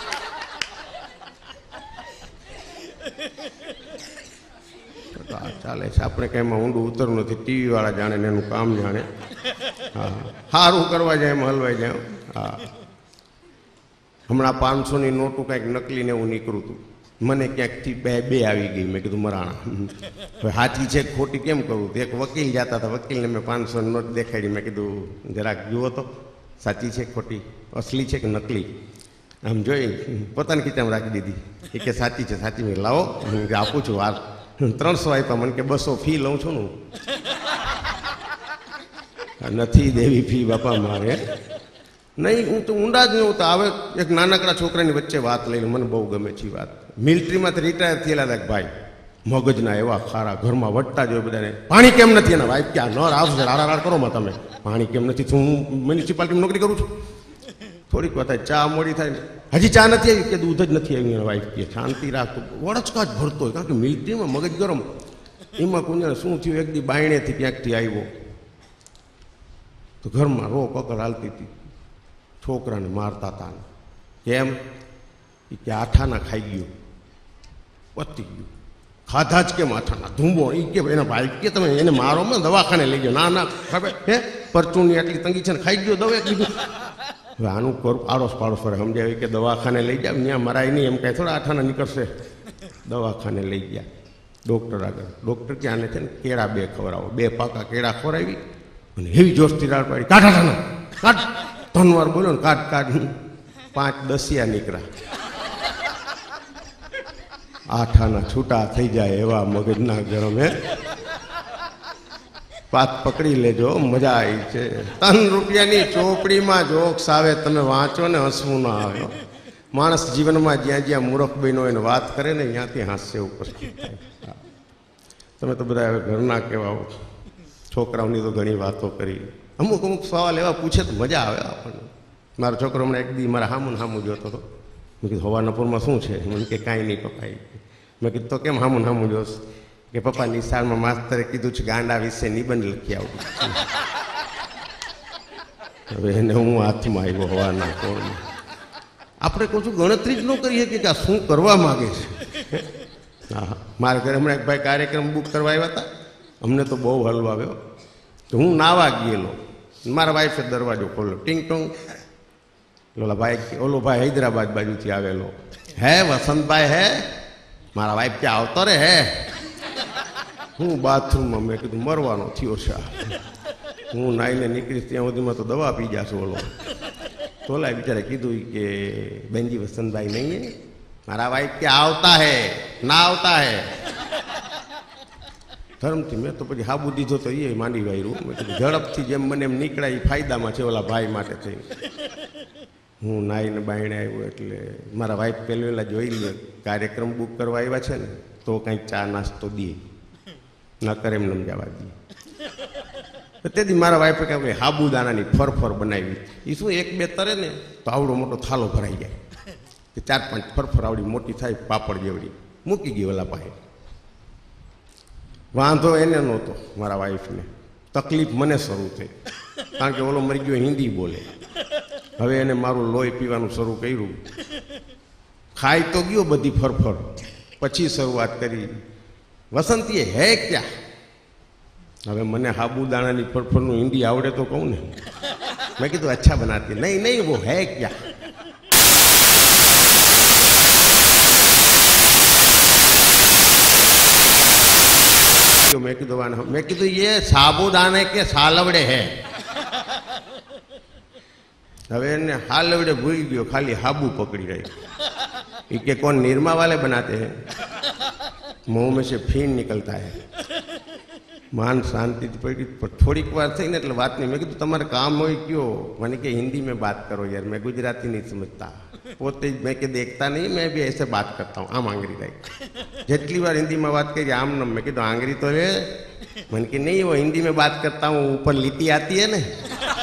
ચાલે છે, આપણે કઈ એમાં ઊંડું ઉતરવું નથી. ટીવી વાળા જાણે ને એનું કામ જાણે. હા, સારું કરવા જાય એમ હલવાઈ જાય. હા, હમણાં પાંચસો ની નોટું કંઈક નકલી ને એવું નીકળ્યું હતું. મને ક્યાંકથી બે બે આવી ગઈ. મેં કીધું મરાણા હવે સાચી છે ખોટી કેમ કરું? એક વકીલ જતા હતા, વકીલને મેં પાંચસો ની નોટ દેખાડી. મેં કીધું જરાક જુઓ તો સાચી છે ખોટી, અસલી છે કે નકલી. આમ જોઈ પોતાની ખીચામાં રાખી દીધી. એ કે સાચી છે સાચી. મેં લાવો આપું છું વાર. ત્રણસો આપ્યા. મને કે બસો ફી લઉં છું ને. નથી દેવી ફી બાપા મારે. નહીં, હું તો ઊંડા જ નહોતા. હવે એક નાનકડા છોકરાની વચ્ચે વાત લઈને મને બહુ ગમે છે વાત. મિલિટરીમાંથી રિટાયર થયેલા હતા ભાઈ, મગજના એવા ખારા, ઘરમાં વટતા જ હોય બધાને. પાણી કેમ નથી? એના વાઈફ ક્યાં નર આવશે રાડા રાડ કરો માં તમે, પાણી કેમ નથી? હું મ્યુનિસિપાલિટીમાં નોકરી કરું છું. થોડીક વાત થાય, ચા મોડી થાય, હજી ચા નથી આવી કે દૂધ જ નથી આવ્યું. એના વાઈફ કે શાંતિ રાખતો, વળચકા જ ભરતો હોય. કારણ કે મિલિટરીમાં મગજ ગરમ. એમાં કોઈને શું થયું, એક દી બાયણેથી ક્યાંકથી આવ્યો તો ઘરમાં રો કકર હાલતી હતી. છોકરાને મારતા હતા. કેમ? કે આઠાના ખાઈ ગયો, પતી ગયું. ખાધા જ કેમ આઠાના? ધૂંબો. એ કે એના ભાઈ કે તમે એને મારો માં દવાખાને લઈ ગયો. ના ના ખબર હે, પરચુની આટલી તંગી છે ને ખાઈ ગયો દવા કીધું. હવે આનું કરું આડોશ પાડોશ ફરે સમજાવી કે દવાખાને લઈ જાવ, ત્યાં મરાય નહીં એમ કાંઈ થોડા આઠાના નીકળશે. દવાખાને લઈ ગયા ડૉક્ટર આગળ. ડૉક્ટર કે આને છે ને કેળા બે ખવડાવો. બે પાકા કેળા ખવડાવી અને એવી જોશથી રાડ પાડી, કાઢ આઠાના કાઢ. ધનવાર બોલ્યો ને કાઢ કાઢ. પાંચ દસિયા નીકળ્યા. આઠાના છૂટા થઈ જાય એવા મગજના ગરમ. હે, વાત પકડી લેજો, મજા આવી છે. ત્રણ રૂપિયાની ચોપડીમાં જોક્સ આવે, તમે વાંચો ને હસવું ના આવે. માણસ જીવનમાં જ્યાં જ્યાં મૂર્ખ બન્યો એને વાત કરે ને ત્યાંથી હાસ્ય ઉપસ્થિત થાય. તમે તો બધા હવે ઘરના કેવા છોકરાઓની તો ઘણી વાતો કરી. અમુક અમુક સવાલ એવા પૂછે તો મજા આવે આપણને. મારો છોકરો હમણાં એક દી મારા હામું હામું જોતો હતો. મેં કીધું હવા નપુરમાં શું છે? મને કે કાંઈ નહીં પપ્પા. મેં કીધું તો કેમ હામું હામું જોશ? કે પપ્પા નિશાળમાં માસ્તરે કીધું છે ગાંડા વિશે નિબંધ લખી આવું. હવે એને હું હાથમાં આવ્યો હવાના કોળમાં. આપણે કહું છું ગણતરી જ ન કરીએ કે આ શું કરવા માગે છે. હા, મારા ઘરે હમણાં એક ભાઈ કાર્યક્રમ બુક કરવા આવ્યા હતા. અમને તો બહુ હલવા આવ્યો. તો હું નાવા ગયેલો, મારા વાઈફે દરવાજો ખોલ્યો. ટીંગ ટોંગ. ઓલા ભાઈ ઓલો ભાઈ હૈદરાબાદ બાજુથી આવેલો. હે વસંતભાઈ હે? મારા વાઈફ ત્યાં આવતો રે હે. હું બાથરૂમમાં. મેં કીધું મરવાનો થયો છે. હું નાઈને નીકળીશ ત્યાં સુધીમાં તો દવા પી જશો. ઓલો તોલા બિચારે કીધું કે બેનજી વસંતભાઈ નહીં હે? મારા વાઈફ ત્યાં આવતા હે ના આવતા હે. ધર્મથી મેં તો પછી હાબુ દીધો તો એ માંડી વાયરું. મેં કીધું ઝડપથી જેમ મને એમ નીકળાય એ ફાયદામાં છે ઓલા ભાઈ માટે થઈ. હું નાઈને બાયણે આવ્યો એટલે મારા વાઈફ પહેલી વહેલા જોઈ લે કાર્યક્રમ બુક કરવા આવ્યા છે ને તો કંઈક ચા નાસ્તો દે, ન કરે એમ નમજાવા દે. તેથી મારા વાઈફે કહ્યું સાબુદાણાની ફરફર બનાવી. એ શું એક બે તરે ને તો આવડો મોટો થાલો ભરાઈ જાય. ચાર પાંચ ફરફર આવડી મોટી થાય પાપડ જેવડી. મૂકી ગઈ ઓલા પાસે. વાંધો એને નહોતો મારા વાઈફને, તકલીફ મને શરૂ થઈ. કારણ કે ઓલો મરી ગયો હિન્દી બોલે. હવે એને મારું લોહી પીવાનું શરૂ કર્યું. ખાઈ તો ગયો બધી ફરફર. પછી શરૂઆત કરી, વસંતીએ હે ક્યાં? હવે મને સાબુદાણાની ફરફરનું હિન્દી આવડે તો કહું ને. મેં કીધું અચ્છા બનાતી. નહીં નહીં વો હે ક્યાં? મેં કીધું મેં કીધું ये साबुदाने के सालवड़े है. હવે એને હાલવડે ભૂલી ગયો, ખાલી હાબુ પકડી રહી. એ કે કોણ નિરમા વાલે બનાતે હે? मुंह में से फीन निकलता है। मान शांति पड़ी पर थोड़ी बार थी ने એટલે વાત નહીં। મેં કીધું તમારે કામ હોય કયો? મને કે हिंदी में बात करो यार, मैं गुजराती नहीं समझता। પોતે મેં કે देखता नहीं, मैं भी ऐसे बात करता हूँ। આમ આંગળી રાઈ જેટલી વાર હિન્દીમાં વાત કરી આમ ન। મેં કીધું આંગળી તો રે। મને કે નહીં वो हिंदी में बात करता हूँ, ऊपर લીટી आती है ने।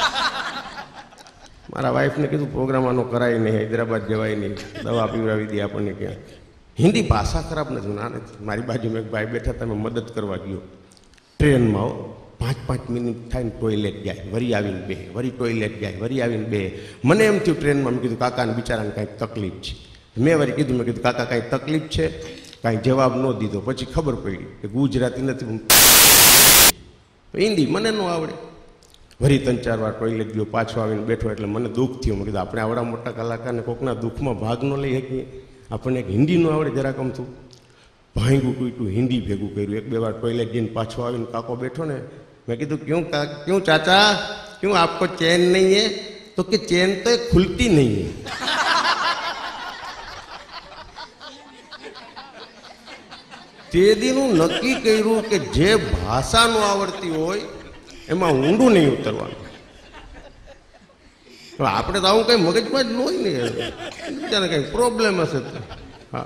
મારા વાઈફને કીધું પ્રોગ્રામ આનો કરાય નહીં, હૈદરાબાદ જવાય નહીં, દવા પીવડાવી દે આપણને। ક્યાં હિન્દી ભાષા ખરાબ નથી ના નથી। મારી બાજુમાં એક ભાઈ બેઠા હતા, મેં મદદ કરવા ગયો ટ્રેનમાં। હો પાંચ પાંચ મિનિટ થાય ને ટોયલેટ જાય, વરી આવીને બે, વરી ટોયલેટ જાય, વરી આવીને બે। મને એમ થયું ટ્રેનમાં, મેં કીધું કાકાને બિચારાને કાંઈક તકલીફ છે। મેં વરી કીધું, મેં કીધું કાકા કાંઈ તકલીફ છે? કાંઈ જવાબ ન દીધો। પછી ખબર પડી કે ગુજરાતી નથી, હિન્દી મને ન આવડે। વરી ત્રણ ચાર વાર ટોયલેટ ગયો, પાછો આવીને બેઠો એટલે મને દુઃખ થયું। મેં કીધું આપણે આવડા મોટા કલાકારને કોકના દુઃખમાં ભાગ ન લઈ શકીએ? આપણને હિન્દી ન આવડે જરા કમ થયું, ભાંગું ટૂંટું હિન્દી ભેગું કર્યું। એક બે વાર ટોયલેટ જઈને પાછો આવીને કાકો બેઠો ને, मैं कीधु क्यों क्यों चाचा, क्यों आपको चैन नहीं है? तो कि चैन तो खुलती नहीं है। ते दीनु नक्की कर्युं के जे भाषा न आवड़ती होय एमां ऊंडું नहीं उतरवानुं। आपणे तो आવું कई मगजमां ज न होय ने, बीजाने कई प्रोब्लेम हशे। हाँ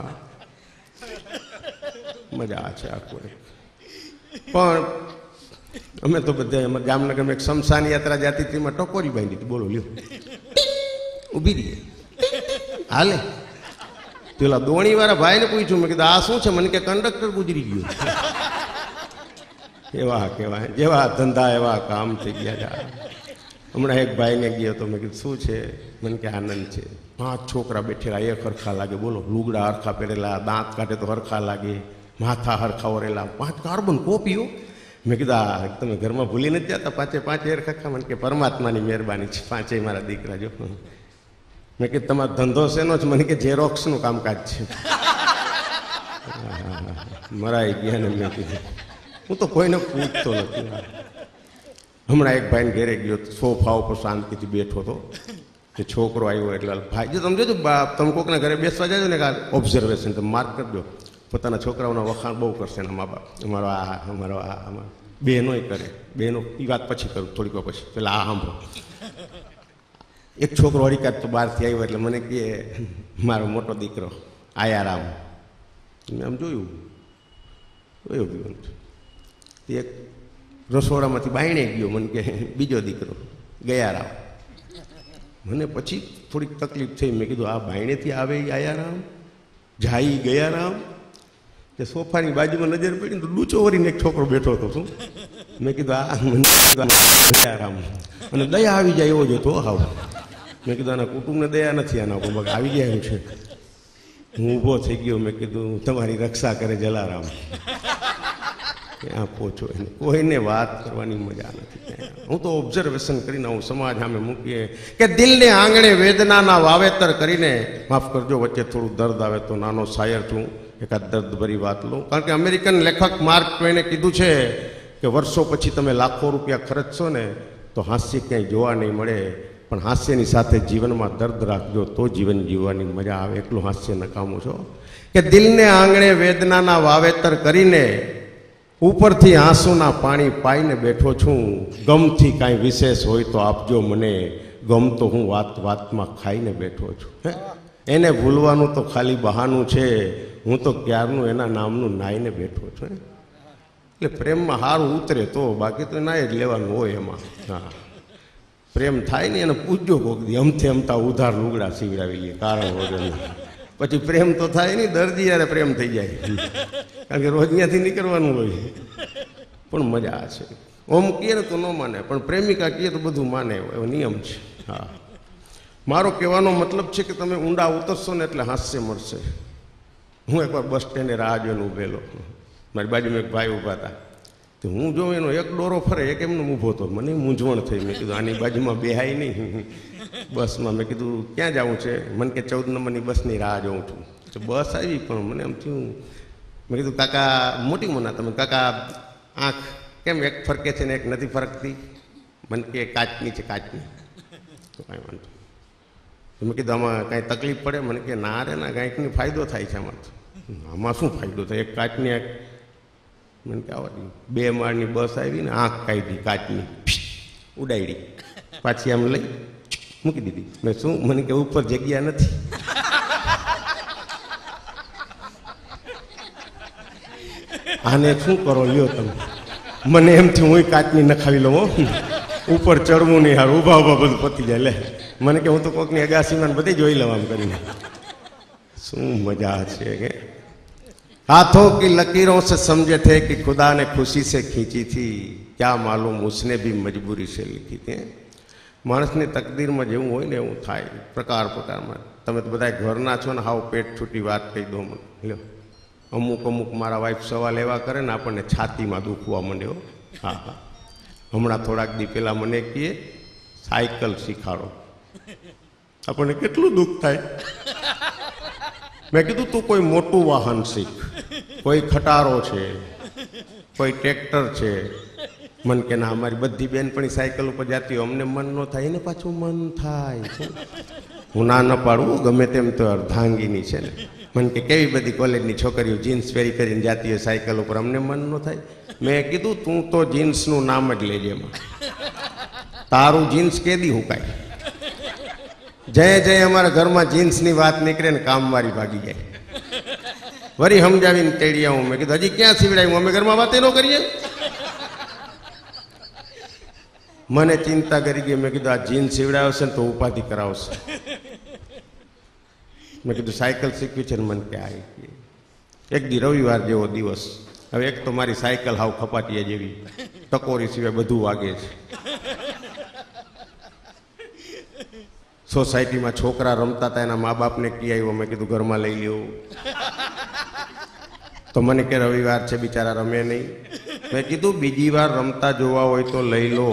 मजा छे आखो। पण અમે તો બધા અમારા જામનગરમાં એક શમશાન યાત્રા જાતી હતી, એમાં ટકોરી બાંધી હતી। બોલો લ્યો ઊભી રહી હાલે। પેલા દોણી વાળા ભાઈને પૂછ્યું, મેં કીધું આ શું છે? મને કે કંડક્ટર ગુજરી ગયો। એવા કેવા જેવા ધંધા એવા કામ થઈ ગયા। હમણાં એક ભાઈને ગયો તો મેં કીધું શું છે? મને કે આનંદ છે। પાંચ છોકરા બેઠેલા, એક હરખા લાગે। બોલો લુગડા હરખા પહેરેલા, દાંત કાઢે તો હરખા લાગે, માથા હરખા ઓરેલા, પાંચ કાર્બન કોપીઓ। મેં કીધું આ તમે ઘરમાં ભૂલી નથી જતા પાંચે પાંચ એર ખખા? મને કે પરમાત્માની મહેરબાની છે, પાંચેય મારા દીકરા। જો મેં કીધું તમારો ધંધો શેનો છે? મને કે ઝેરોક્સનું કામકાજ છે। મરાઈ ગયા ને મેં કીધું હું તો કોઈને પૂછતો નથી। હમણાં એક ભાઈને ઘેરે ગયો, સોફા ઉપર શાંતિથી બેઠો હતો, કે છોકરો આવ્યો એટલે ભાઈ જો તમે જોજો તમે કોકના ઘરે બેસવા જાજો ને, ઓબ્ઝર્વેશન તમે માર્ક કરજો, પોતાના છોકરાઓના વખાણ બહુ કરશે એના મા બાપ। અમારો આ અમારો આ અમારો બહેનોય કરે, બહેનો એ વાત પછી કરું થોડીક વાર પછી, પેલા આ સાંભળો। એક છોકરો હરિકાત તો બહારથી આવ્યો એટલે મને કહે મારો મોટો દીકરો આયારામ। મેં આમ જોયું જોયું ગયું એક રસોડામાંથી બાયણે ગયો, મને કે બીજો દીકરો ગયારામ। મને પછી થોડીક તકલીફ થઈ। મેં કીધું આ બાયણેથી આવે એ આયારામ, જાય ગયારામ? કે સોફાની બાજુમાં નજર પડી તો ડૂચો વરીને એક છોકરો બેઠો હતો। શું? મેં કીધું આ ગયારામ, અને દયા આવી જાય એવો જ હતો હાવ। મેં કીધું આના કુટુંબને દયા નથી, આના ઉપર આવી જાય છે। હું ઊભો થઈ ગયો, મેં કીધું તમારી રક્ષા કરે જલારામ। ક્યાં પહોંચો એને કોઈને વાત કરવાની મજા નથી। હું તો ઓબ્ઝર્વેશન કરીને હું સમાજ સામે મૂકીએ કે દિલને આંગણે વેદનાના વાવેતર કરીને, માફ કરજો વચ્ચે થોડું દર્દ આવે તો નાનો શાયર છું, એકાદ દર્દ ભરી વાત લઉં। કારણ કે અમેરિકન લેખક માર્ક ટ્વેને કીધું છે કે વર્ષો પછી તમે લાખો રૂપિયા ખર્ચશો ને તો હાસ્ય ક્યાંય જોવા નહીં મળે, પણ હાસ્યની સાથે જીવનમાં દર્દ રાખજો તો જીવન જીવવાની મજા આવે। એકલું હાસ્ય નકામું છો કે દિલને આંગણે વેદનાના વાવેતર કરીને ઉપરથી આંસુના પાણી પાઈને બેઠો છું। ગમથી કાંઈ વિશેષ હોય તો આપજો મને, ગમ તો હું વાત વાતમાં ખાઈને બેઠો છું। હે એને ભૂલવાનું તો ખાલી બહાનું છે, હું તો ક્યારનું એના નામનું નાઈને બેઠો છું। એટલે પ્રેમમાં સારું ઉતરે તો, બાકી તો નાય જ લેવાનું હોય એમાં। હા પ્રેમ થાય ને એને પૂછજો કોક દી, અમથે અમતા ઉધાર લુગડા સીવડાવી લઈએ કારણ વગર। પછી પ્રેમ તો થાય નહીં, દર્દી યારે પ્રેમ થઈ જાય, કારણ કે રોજ ત્યાંથી નીકળવાનું હોય। પણ મજા છે, ઓમ કહે ને તો ન માને, પણ પ્રેમિકા કહે તો બધું માને, એવો નિયમ છે। હા મારો કહેવાનો મતલબ છે કે તમે ઊંડા ઉતરશો ને એટલે હાસ્ય મળશે। હું એકવાર બસ સ્ટેન્ડે રાહ જોઈને ઊભેલો, મારી બાજુમાં એક ભાઈ ઊભા હતા, તો હું જો એનો એક દોરો ફરે એક એમનો ઊભો હતો, મને મૂંઝવણ થઈ। મેં કીધું આની બાજુમાં બેહાય નહીં બસમાં। મેં કીધું ક્યાં જવું છે? મને કે ચૌદ નંબરની બસની રાહ જોઉં છું। તો બસ આવી પણ મને એમ થયું, મેં કીધું કાકા મોટી મના તમે, કાકા આંખ કેમ એક ફરકે છે ને એક નથી ફરકતી? મને કે કાચની છે કાચની। તો કાંઈ વાંધો, મેં કીધું આમાં કાંઈ તકલીફ પડે? મને કે ના રે ના, કાંઈકની ફાયદો થાય છે આમાં। આમાં શું ફાયદો થાય? એક કાચની મને કે આવડી બે માળની બસ આવી ને આંખ કાઢી કાચની ઉડાડી, પાછી આમ લઈ મૂકી દીધી. મેં શું? મને કે ઉપર જગ્યા નથી. આને શું કરો લ્યો તમે? મને એમથી હું કાચની નખાવી લઉં, ઉપર ચડવું નહીં, હાર ઉભા ઉભા બધું પતી જાય. લે મને કે હું તો કોકની અગાસીમાં બધી જોઈ લઉં આમ કરીને. શું મજા છે કે हाथों की लकीरों से समझे थे कि खुदा ने खुशी से खींची थी, क्या मालूम उसने भी मजबूरी से लिखी थी. માણસની તકદીરમાં જેવું હોય ને એવું થાય, પ્રકાર પ્રકારમાં. તમે તો બધા ઘરના છો ને, હાવ પેટ છૂટી વાત કહી દો મને. લ્યો, અમુક અમુક મારા વાઈફ સવાલ એવા કરે ને આપણને છાતીમાં દુખવા માંડ્યો. હા હા, હમણાં થોડાક દી પહેલાં મને કહે સાયકલ શીખાડો. આપણને કેટલું દુઃખ થાય. મેં કીધું તું કોઈ મોટું વાહન શીખ, કોઈ ખટારો છે, કોઈ ટ્રેક્ટર છે. મન કે ના, અમારી બધી બેનપણી સાયકલ ઉપર જતી હોય, અમને મન ન થાય, એને પાછું મન થાય. હું ના ન પાડું, ગમે તેમ તો અર્ધાંગીની છે ને. મન કે કેવી બધી કોલેજની છોકરીઓ જીન્સ પહેરી કરીને જતી હોય સાયકલ ઉપર, અમને મન ન થાય. મેં કીધું તું તો જીન્સનું નામ જ લેજે, એમાં તારું જીન્સ કેદી હુકાય. જય જય અમારા ઘરમાં જીન્સની વાત નીકળે ને કામવાળી ભાગી જાય. વરી સમજાવીને તેડી આવું. મેં કીધું હજી ક્યાં સીવડાવ્યું, અમે ઘરમાં વાતે ન કરીએ. મને ચિંતા કરી ગઈ. મેં કીધું આ જીન્સ સીવડાવશે ને તો ઉપાધિ કરાવશે. મેં કીધું સાયકલ શીખવી છે ને. મને કે આવી એક દી રવિવાર જેવો દિવસ. હવે એક તો મારી સાયકલ હાવ ખપાટીયા જેવી, ટકોરી સિવાય બધું વાગે છે. સોસાયટીમાં છોકરા રમતા હતા, એના મા બાપને કી આવ્યો. મેં કીધું ઘરમાં લઈ લ્યો. તો મને કે રવિવાર છે, બિચારા રમે નહીં. મેં કીધું બીજી વાર રમતા જોવા હોય તો લઈ લો.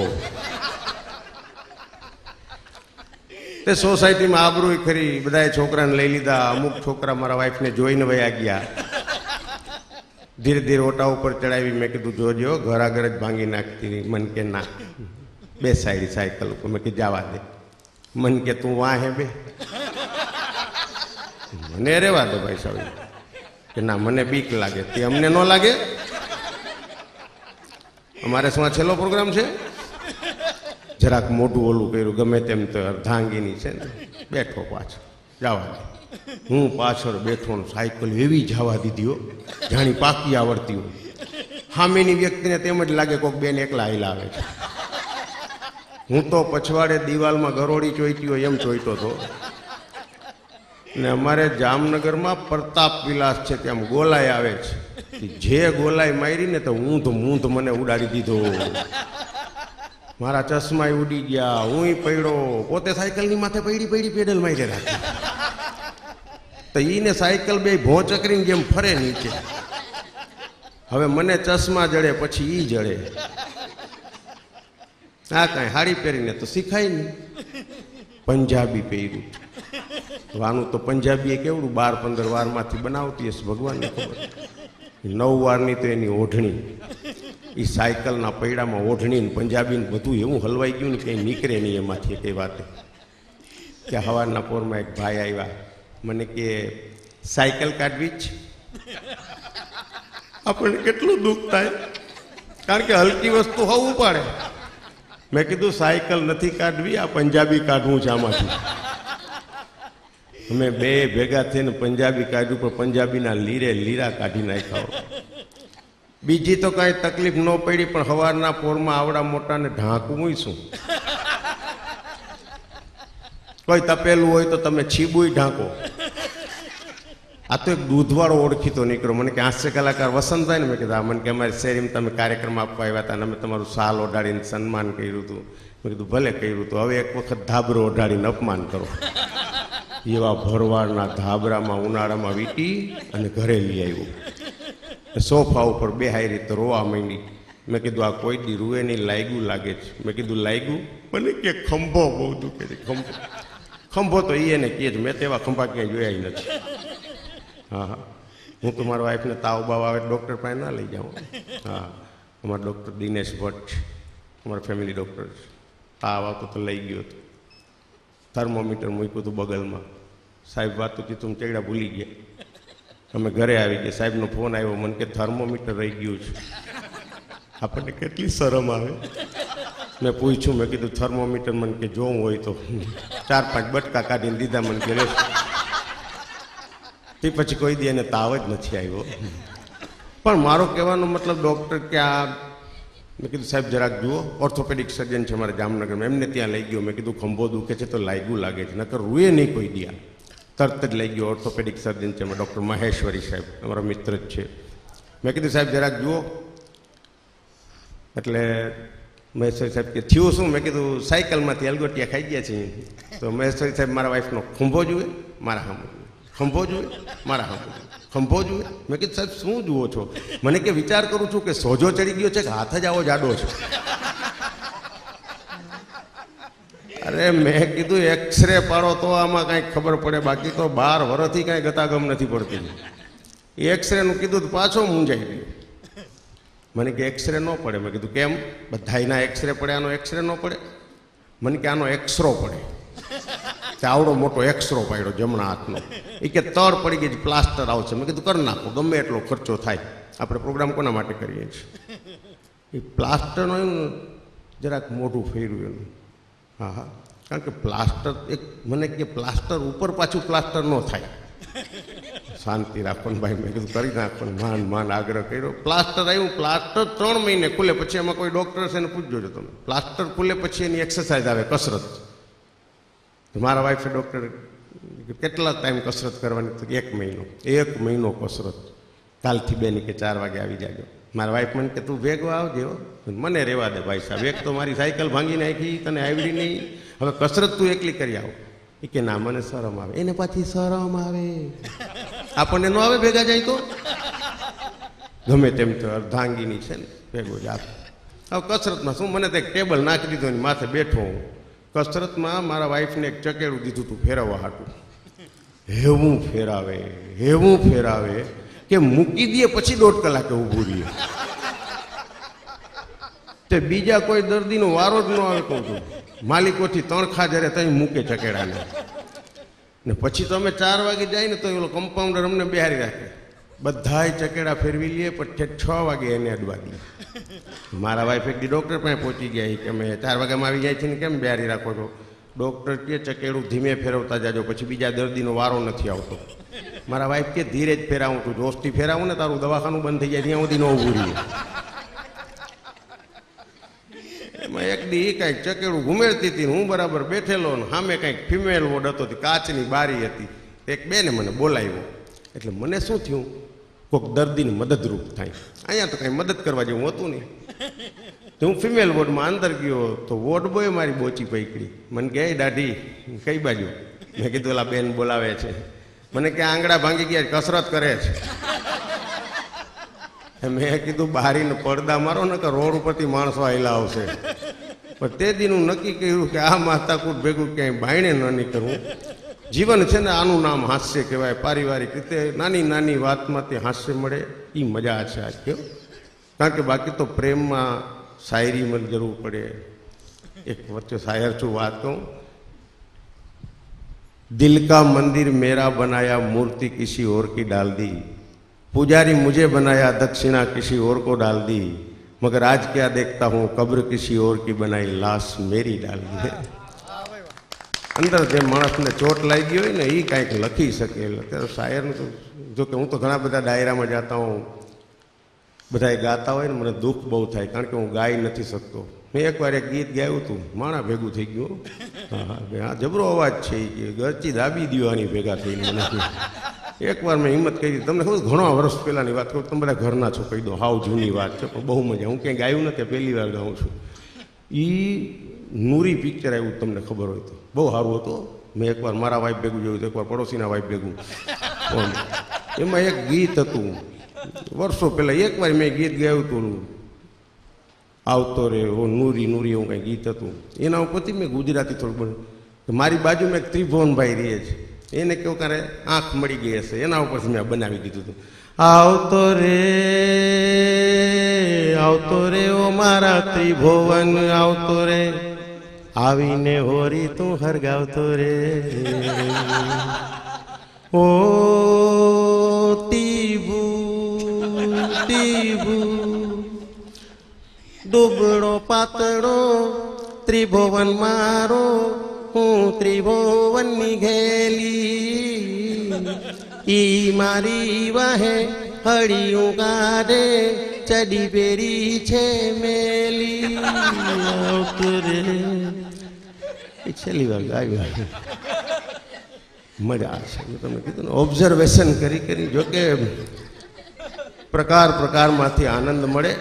તે સોસાયટીમાં આબરૂ ખરી, બધાએ છોકરાને લઈ લીધા. અમુક છોકરા મારા વાઈફને જોઈને વયા ગયા. ધીરે ધીરે ઓટા ઉપર ચડાવી. મેં કીધું જોજો ઘર આગળ જ ભાંગી નાખતી. મન કે ના, બે સાઈડ સાયકલ ઉપર. મેં કીધું જવા દે. મન કે તું વાં હે બે, મને રેવા દો ભાઈ સાહેબ. કે ના, મને બીક લાગે. તે અમને ન લાગે. અમારે શું છેલ્લો પ્રોગ્રામ છે? જરાક મોઢું ઓલું કર્યું, ગમે તેમ તો અર્ધાંગીની છે ને. બેઠો પાછળ, જવા દે. હું પાછળ બેઠો, સાયકલ એવી જવા દીધી હો, જાણી પાકી આવડતી હોય. સામેની વ્યક્તિને તેમ જ લાગે કોક બેન એકલા હાઈલા આવે છે. હું તો પછવાડે દિવાલમાં ગરોળી ચોઈટી હોય એમ ચોઈતો હતો. ને અમારે જામનગરમાં પ્રતાપ વિલાસ છે, ત્યાં ગોલાઈ આવે છે. જે ગોલાઈ મારી ને તો ઊંધ મૂંધ મને ઉડાડી દીધો. મારા ચશ્મા ઉડી ગયા, હું પડ્યો. પોતે સાયકલની માથે પડી પડી પેડલ મારી રાખી. તો ઈને સાયકલ બે ભોંચકરીને જેમ ફરે નીચે. હવે મને ચશ્મા જડે, પછી ઈ જડે. આ કાંઈ હાડી પહેરીને તો શીખાય નહીં. પંજાબી પહેર્યું. વાનું તો પંજાબી એ કેવડું બાર પંદર વારમાંથી બનાવતી હશે ભગવાનને ખબર. નવ વારની તો એની ઓઢણી. એ સાયકલના પૈડામાં ઓઢણી ને પંજાબી ને બધું એવું હલવાઈ ગયું ને કંઈ નીકળે નહીં એમાંથી કઈ વાતે. કે સવારના પોરમાં એક ભાઈ આવ્યા. મને કે સાયકલ કાઢવી જ. આપણને કેટલું દુઃખ થાય, કારણ કે હલકી વસ્તુ હોવું પડે. મેં કીધું સાયકલ નથી કાઢવી, આ પંજાબી કાઢવું છે આમાંથી. અમે બે ભેગા થઈને પંજાબી કાઢ્યું, પણ પંજાબીના લીરે લીરા કાઢી નાખ્યા. બીજી તો કાંઈ તકલીફ ન પડી, પણ સવારના પોરમાં આવડા મોટાને ઢાંકવું શું? કોઈ તપેલું હોય તો તમે છીબુય ઢાંકો. આ તો એક દૂધવાળો ઓળખીતો નીકળ્યો. મને કે હાસ્ય કલાકાર વસંતભાઈ ને. મેં કીધું હા. મને કે અમારી શેરીમાં તમે કાર્યક્રમ આપવા આવ્યા હતા અને અમે તમારું સાલ ઓઢાડીને સન્માન કર્યું હતું. મેં કીધું ભલે કર્યું હતું, હવે એક વખત ધાબરો ઓઢાડીને અપમાન કરો. એવા ભરવાડના ધાબરામાં ઉનાળામાં વીટી અને ઘરે લઈ આવ્યું. સોફા ઉપર બેહાઈ રીતે રોવા માંડી. મેં કીધું આ કોઈ દી રૂએ નહીં, લાગ્યું લાગે છે. મેં કીધું લાગ્યું? મને કે ખંભો બહુ દુખે છે. ખંભો ખંભો તો એ એને કહે છે, મેં તેવા ખંભા ક્યાંય જોયા નથી. હા હા, હું તો મારા વાઈફને તાવ બાવ આવે ડૉક્ટર પાસે ના લઈ જાઉં. હા, અમારા ડૉક્ટર દિનેશ ભટ્ટ અમારા ફેમિલી ડૉક્ટર છે. તાવ આવતો તો લઈ ગયો હતો. થર્મોમીટર મૂક્યું હતું બગલમાં. સાહેબ વાતું હતી તું ચેડા ભૂલી ગયા. અમે ઘરે આવી ગયા, સાહેબનો ફોન આવ્યો, મને કે થર્મોમીટર રહી ગયું છે. આપણને કેટલી શરમ આવે. મેં પૂછ્યું, મેં કીધું થર્મોમીટર, મને કે જોવું હોય તો ચાર પાંચ બટકા કાઢીને દીધા, મને કે તે પછી કોઈ દી એને તાવ જ નથી આવ્યો. પણ મારો કહેવાનો મતલબ ડૉક્ટર કે આ, મેં કીધું સાહેબ જરાક જુઓ, ઓર્થોપેડિક સર્જન છે મારા જામનગરમાં, એમને ત્યાં લઈ ગયો. મેં કીધું ખંભો દુખે છે તો લાગ્યું લાગે છે, નકર રૂએ નહીં કોઈ દિયા. તરત જ લઈ ગયો. ઓર્થોપેડિક સર્જન છે ડૉક્ટર મહેશ્વરી સાહેબ, અમારા મિત્ર જ છે. મેં કીધું સાહેબ જરાક જુઓ. એટલે મહેશ્વરી સાહેબ કે થયું શું? મેં કીધું સાયકલમાંથી એલગોટિયા ખાઈ ગયા છીએ. તો મહેશ્વરી સાહેબ મારા વાઈફનો ખંભો જુએ, મારા સામે ખંભો જુએ, મારા સામે ખંભો જુએ. મેં કીધું સાહેબ શું જુઓ છો? મને કે વિચાર કરું છું કે સોજો ચડી ગયો છે કે હાથ જ આવો જાડો છે. અરે મેં કીધું એક્સરે પાડો તો આમાં કાંઈક ખબર પડે, બાકી તો બાર વર્ષથી કાંઈ ગતાગમ નથી પડતી. એક્સરેનું કીધું તો પાછો મૂંઝાઈ ગયો. મને કે એક્સરે ન પડે. મેં કીધું કેમ? બધાયના એક્સરે પડે, આનો એક્સરે ન પડે? મને કે આનો એક્સરો પડે. આવડો મોટો એક્સરો પાડ્યો જમણા હાથનો. એ કે તર પડી ગઈ, પ્લાસ્ટર આવશે. મેં કીધું કરી નાખો, ગમે એટલો ખર્ચો થાય, આપણે પ્રોગ્રામ કોના માટે કરીએ છીએ. એ પ્લાસ્ટરનો એનું જરાક મોઢું ફેર્યું એનું. હા હા, કારણ કે પ્લાસ્ટર એક, મને કે પ્લાસ્ટર ઉપર પાછું પ્લાસ્ટર ન થાય. શાંતિ રાખો ને ભાઈ. મેં કીધું કરી નાખો. માન માન આગ્રહ કર્યો. પ્લાસ્ટર આવ્યું. પ્લાસ્ટર ત્રણ મહિને ખુલે, પછી એમાં કોઈ ડૉક્ટર છે ને પૂછજો છો તમે. પ્લાસ્ટર ખુલે પછી એની એક્સરસાઇઝ આવે, કસરત. મારા વાઈફે ડૉક્ટર કેટલા ટાઈમ કસરત કરવાની? તો એક મહિનો. એક મહિનો કસરત. કાલથી બેની કે ચાર વાગે આવી જાજો. મારા વાઈફ મને કે તું ભેગો આવજે. મને રહેવા દે ભાઈ સાહેબ, એક તો મારી સાયકલ ભાંગી નાખી, તને આવડી નહીં, હવે કસરત તું એકલી કરી આવ. એ કે ના, મને શરમ આવે. એને પાછી શરમ આવે. આપણને ન આવે ભેગા જાય તો? ગમે તેમ તો અર્ધાંગીની છે ને, ભેગો જ આપ. હવે કસરતમાં શું, મને તો એક ટેબલ નાખી દીધું એની માથે બેઠો હું. કસરતમાં મારા વાઈફને એક ચકેડું દીધું હતું ફેરવવા હાટું. હેવું ફેરાવે, હેવું ફેરાવે કે મૂકી દે પછી દોઢ કલાકે ઊભું રહીએ. તે બીજા કોઈ દર્દીનો વારો જ ન આવે. કહું છું માલિકોથી તણખા જયારે ત્યાં મૂકે ચકેડાને, ને પછી તો અમે ચાર વાગે જાય ને તો એલો કમ્પાઉન્ડર અમને બેહારી રાખે. બધાય ચકેડા ફેરવી લઈએ, પછી છ વાગે એને અડવા દઈએ. મારા વાઈફ એક દી ડૉક્ટર પાસે પહોંચી ગયા કે અમે ચાર વાગ્યામાં આવી જાય છે ને કેમ બેહારી રાખો છો? ડૉક્ટર કે ચકેડું ધીમે ફેરવતા જાજો, પછી બીજા દર્દીનો વારો નથી આવતો. મારા વાઈફ કે ધીરે જ ફેરાવું, તું જોશથી ફેરાવું ને તારું દવાખાનું બંધ થઈ જાય, ત્યાં સુધી ન ઊભું રહીએ. એમાં એક દી એ કાંઈક ચકેડું ઘુમેડતી હતી, હું બરાબર બેઠેલો ને સામે કાંઈક ફિમેલ વોર્ડ હતો, કાચની બારી હતી. એક બેને મને બોલાવ્યો. એટલે મને શું થયું, કોઈક દર્દીને મદદરૂપ થાય. અહીંયા તો કાંઈ મદદ કરવા જેવું હતું નહીં. તો હું ફિમેલ વોર્ડમાં અંદર ગયો તો વોર્ડ બોય મારી બોચી પકડી. મને કહે દાઢી કઈ બાજુ? મેં કીધું ઓલા બેન બોલાવે છે. મને કે આંગળા ભાંગી ગયા, કસરત કરે છે. મેં કીધું બારીને પડદા મારો ને કે રોડ ઉપરથી માણસો આવેલા આવશે. પણ તે દિન હું નક્કી કર્યું કે આ માથાકૂટ ભેગું ક્યાંય બાયણે ન નીકળવું. જીવન છે ને આનું નામ હાસ્ય કહેવાય. પારિવારિક રીતે નાની નાની વાતમાંથી હાસ્ય મળે એ મજા છે આ કેવું. કારણ કે બાકી તો પ્રેમમાં શાયરીમાં જરૂર પડે. એક વચ્ચે શાયર છું, વાત કહું. દિલ કા મંदिर मेरा बनाया, मूर्ति किसी और की डाल दी, पुजारी मुझे बनाया, दक्षिणा किसी और को डाल दी, मगर आज क्या देखता हूँ कब्र किसी और की बनाई, लाश मेरी डाल दी. અંદર જે માણસને ચોટ લાગી હોય ને એ કાંઈક લખી શકે. અત્યારે શાયરનું તો જો કે હું તો ઘણા બધા ડાયરામાં જતા હોઉં, બધા ગાતા હોય ને મને દુઃખ બહુ થાય, કારણ કે હું ગાઈ નથી શકતો. મેં એકવાર એક ગીત ગાયું હતું, માણા ભેગું થઈ ગયું. હા હા, જબરો અવાજ છે કે ગરચી દાબી દીવાની ભેગા થઈને. મને એકવાર મેં હિંમત કરી. તમને ખબર ઘણા વર્ષ પહેલાંની વાત કરું, તમે બધા ઘરના છો કહી દો, હાવ જૂની વાત છે પણ બહુ મજા. હું ક્યાંય ગાયું નથી, પહેલી વાર ગાઉં છું. એ નૂરી પિક્ચર આવ્યું, તમને ખબર હોય તો, બહુ સારું હતું. મેં એકવાર મારા વાઈફ ભેગું જોયું, એકવાર પડોશીના વાઈફ ભેગું. એમાં એક ગીત હતું વર્ષો પહેલાં, એકવાર મેં ગીત ગાયું હતું, આવતો રે ઓ નૂરી નૂરી, એવું કંઈ ગીત હતું. એના ઉપરથી મેં ગુજરાતી થોડુંક બન મારી બાજુમાં એક ત્રિભુવનભાઈ રહે છે, એને કેવું કારે આંખ મળી ગઈ હશે, એના ઉપરથી મેં બનાવી દીધું હતું. આવતો રે આવતો રે ઓ મારા ત્રિભુવન આવતો રે, આવીને હોરી તું હરગાવતો રે. ઓ તીવું તીવું દુબળો પાતળો ત્રિભુવન મારો હું ત્રિભુવનની ઘેલી ઈ મારી વાહે હળિયું કાઢે ચડી પેરી છે મેલી રે છેલ્લી વાર ગાયું મજા આવશે તમને કીધું ને ઓબ્ઝર્વેશન કરી કરી જો કે प्रकार प्रकार माथी आनंद मळे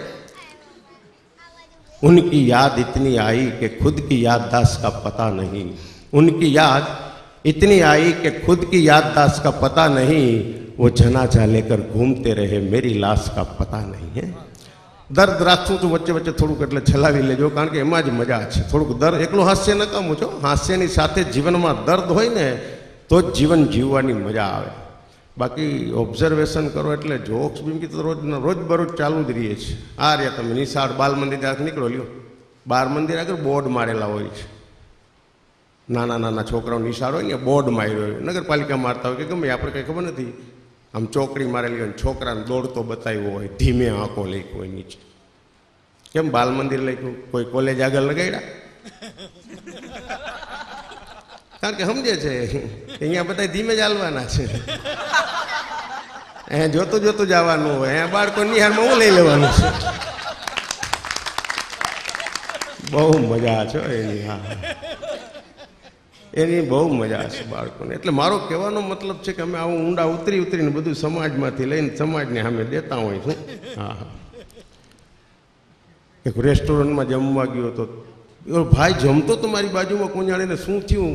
उनकी याद इतनी आई कि खुद की याददाश्त का पता नहीं उनकी याद इतनी आई कि खुद की याददाश्त का पता नहीं वो जनाजा लेकर घूमते रहे मेरी लाश का पता नहीं है दर्द राखूँ तो वच्चे वच्चे थोड़ुंक एटले छलावी लेजो कारण के एमां ज मजा छे थोड़ुंक दर्द एकलो हास्य न कमो छो हास्यनी साथे जीवनमां दर्द होय ने तो जीवन जीववानी मजा आवे बाकी ऑब्जर्वेशन करो एटले जोक्स बीम की तो रोज रोज बरोज चालू ज रहीए छे आ रह्या तमे निशाળ बाल मंदिर आगे निकळो ल्यो बार मंदिर आगे बोर्ड मारेला होय छे नाना नाना छोकराओ निशाળ होय ने बोर्ड मार्यो होय नगरपालिका मारता होय के गमे आपणे कई खबर नथी आम चोकड़ी मारेली होय छोकराने दौड़तो बताव्यो होय धीमे आंको लख्यो होय नीचे केम बाल मंदिर लख्યું कोई कॉलेज आगे लगाड्या कारण के समझे छे अहींया बधा धीमे ज हालवाना छे अहीं जोतो जोतो जवानुं होय अहीं बाळको निहाळमां हुं लई लेवानुं छे बहु मजा छे एनी हाँ एनी बहु मजा छे बाळकोने एटले मारो कहेवानो मतलब छे के अमे आवुं ऊंडा उतरी उतरीने बधुं समाजमांथी लईने समाजने सामे देता होय छुं हाँ हाँ एक रेस्टोरंटमां जमवा गयो तो भाई जमतो तो मारी बाजुमां कोण जाणे ने शुं थयुं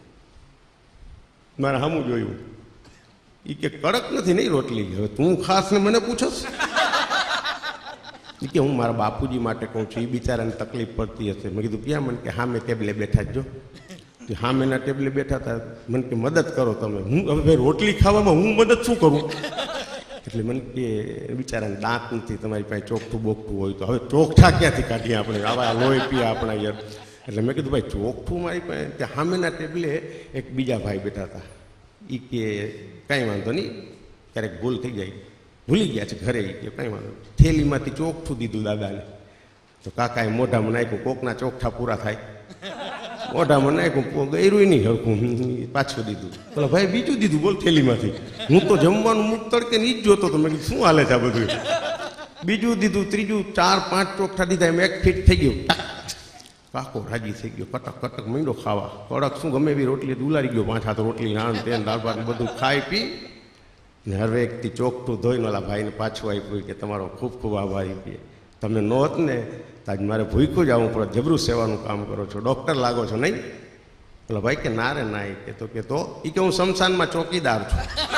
मारे सामું જોયું ई के कड़क नहीं नहीं रोटली हवे तू खास ने मने पूछोस ई के हूँ मारा बापूजी माटे कहूँ छुं ई बिचारा ने तकलीफ पड़ती हशे मैं कीधुं क्या मन के हामे टेबले बैठा जो हामेना टेबले बैठा था मन के मदद करो तमे हूँ हवे भाई रोटली खावामां हूँ मदद शुं करूँ एटले मन के बिचाराने दांत नथी तमारी पासे चोखठुं बोखठुं होय तो हवे चोखठा क्यांथी काढीए आपणे आवा लोही पीए आपणा यार एटले मैं कीधुं भाई चोखठुं मारी पासे त्या हामेना टेबले एक बीजा भाई बैठा था ई के कई वांधो नहीं क्यारेक भूल थी जाए भूली गया छे घरे के कई वांधो थेली मांथी चोखठुं दीधुं दादाने तो काकाए मोढामां नाख्युं कोकना चोखठा पूरा थाय मोढामां नाख्युं गयरुंय नहीं हरखुं पाछुं दीधुं बोलो भाई बीजुं दीधुं बोल थेलीमांथी हूँ तो जमवानुं मुख तड़के नी ज जोतो तो मैं कीधुं शुं हाले छे आ बधुं बीजुं दीधुं त्रीजुं चार पांच चोखठा दीधा एम एक फीट थई गयो काको राजी थी गयो कटक कटक मींडो खावा कड़क शू गमे भी रोटली दुलारी गयो पांच हाथ रोटली नान तेन दाल भात बधुं खाई पी ने हर व्यक्ति चोखठुं धोईने ओला भाई ने पाछुं आप्युं के तमारो खूब खूब आभारी छे तमे न होत ने तो आज मारे भूख्युं ज आवुं पड़े जबरू सेवानुं काम करो छो डॉक्टर लागो छो नहीं बोला भाई के ना रे ना के तो के तो ई के हूँ शमशानमां चौकीदार छुं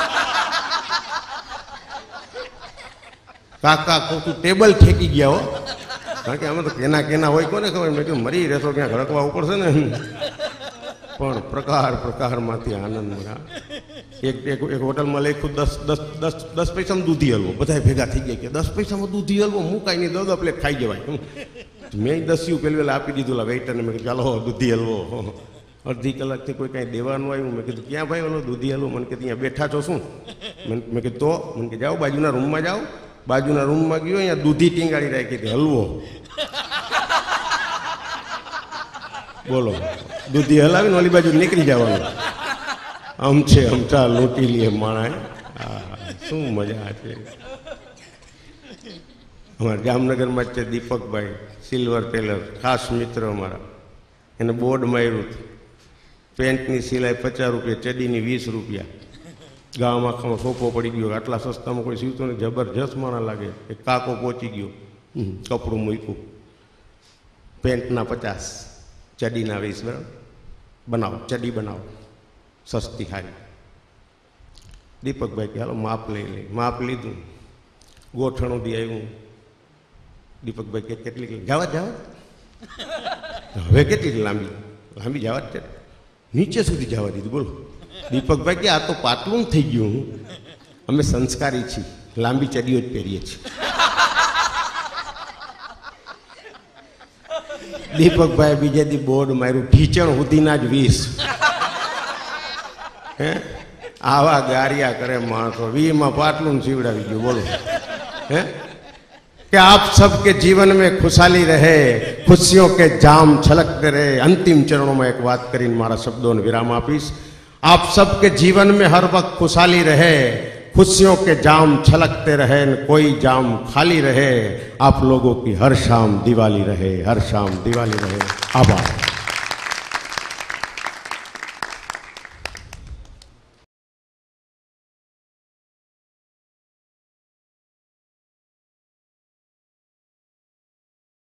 काका कोई टेबल ठेकी गया हो कारण के आम तो केना केना होय कोने खबर मैं कहूं मरी रहेशो क्या घड़कवा पड़शे ने पण प्रकार प्रकार मांथी आनंद मळ्या एक एक एक होटल में लख्युं दस दस दस दस पैसा में दूधी हलवो बधाय भेगा थी गया कि दस पैसा में दूधी हलवो हूँ कई नहीं दो प्लेट खाई जवाय मैं दस्यु पहली वेला आपी दीधुं वेटर ने मैं कीधुं चालो दूधी हलवो अर्धी कलाक थी कोई कहीं देवानुं आव्युं मैं कीधुं क्या भाई ओलो दूधी हलवो मन के त्यां बैठा छो शुं मैं कीधुं तो मन के जाओ बाजुना रूम में जाओ बाजुना रूम में गयो अहीं दूधी टींगाड़ी राखी थी हलवो बोलो दूधी हलावी ओली बाजू निकली जवानुं आम छे आमचा लूटी लिए माणाए शू मजा छे अमारा जामनगर में छे दीपक भाई सिल्वर टेलर खास मित्र अमारा एने बोर्ड मार्युं पेंटनी सिलाई पचास रुपया चड्डीनी वीस रुपया गाम आखामां सोपो पड़ी गयो आटला सस्तामां कोई सीवतो ने जबरदस्त माणा लागे एक काको पहोंची गयो कपड़ुं मूक्युं पेंटना पचास चड्डीना वीस बराबर बनाओ चड्डी बनाओ सस्ती हारी दीपक भाई के हालो माप लई ले माप लीधुं गोठणुं दी आव्युं दीपक भाई के केटली जावा जावा हवे केटली लांबी लांबी जावा छे नीचे सुधी जावा दीधुं बोलो दीपक भाई के आ तो पातळुं थई गयुं अमे संस्कारी छी लांबी चड्डीओ ज પહેરીએ છીએ दीपक भाई बीजे दी बोर्ड मार्युं ढीचण सुधीना ज वीस हे आवा गारिया करे माणसो वी में पाटलू सीवड़ावी गयो बोलो है कि आप सबके जीवन में खुशहाली रहे, खुशियों के जाम छलकते रहे। अंतिम चरणों में एक बात करीने मारा शब्दों ने विराम आपीश। आप सबके जीवन में हर वक्त खुशहाली रहे, खुशियों के जाम छलकते रहे, कोई जाम खाली रहे। आप लोगों की हर शाम दिवाली रहे, हर शाम दिवाली रहे। आभार।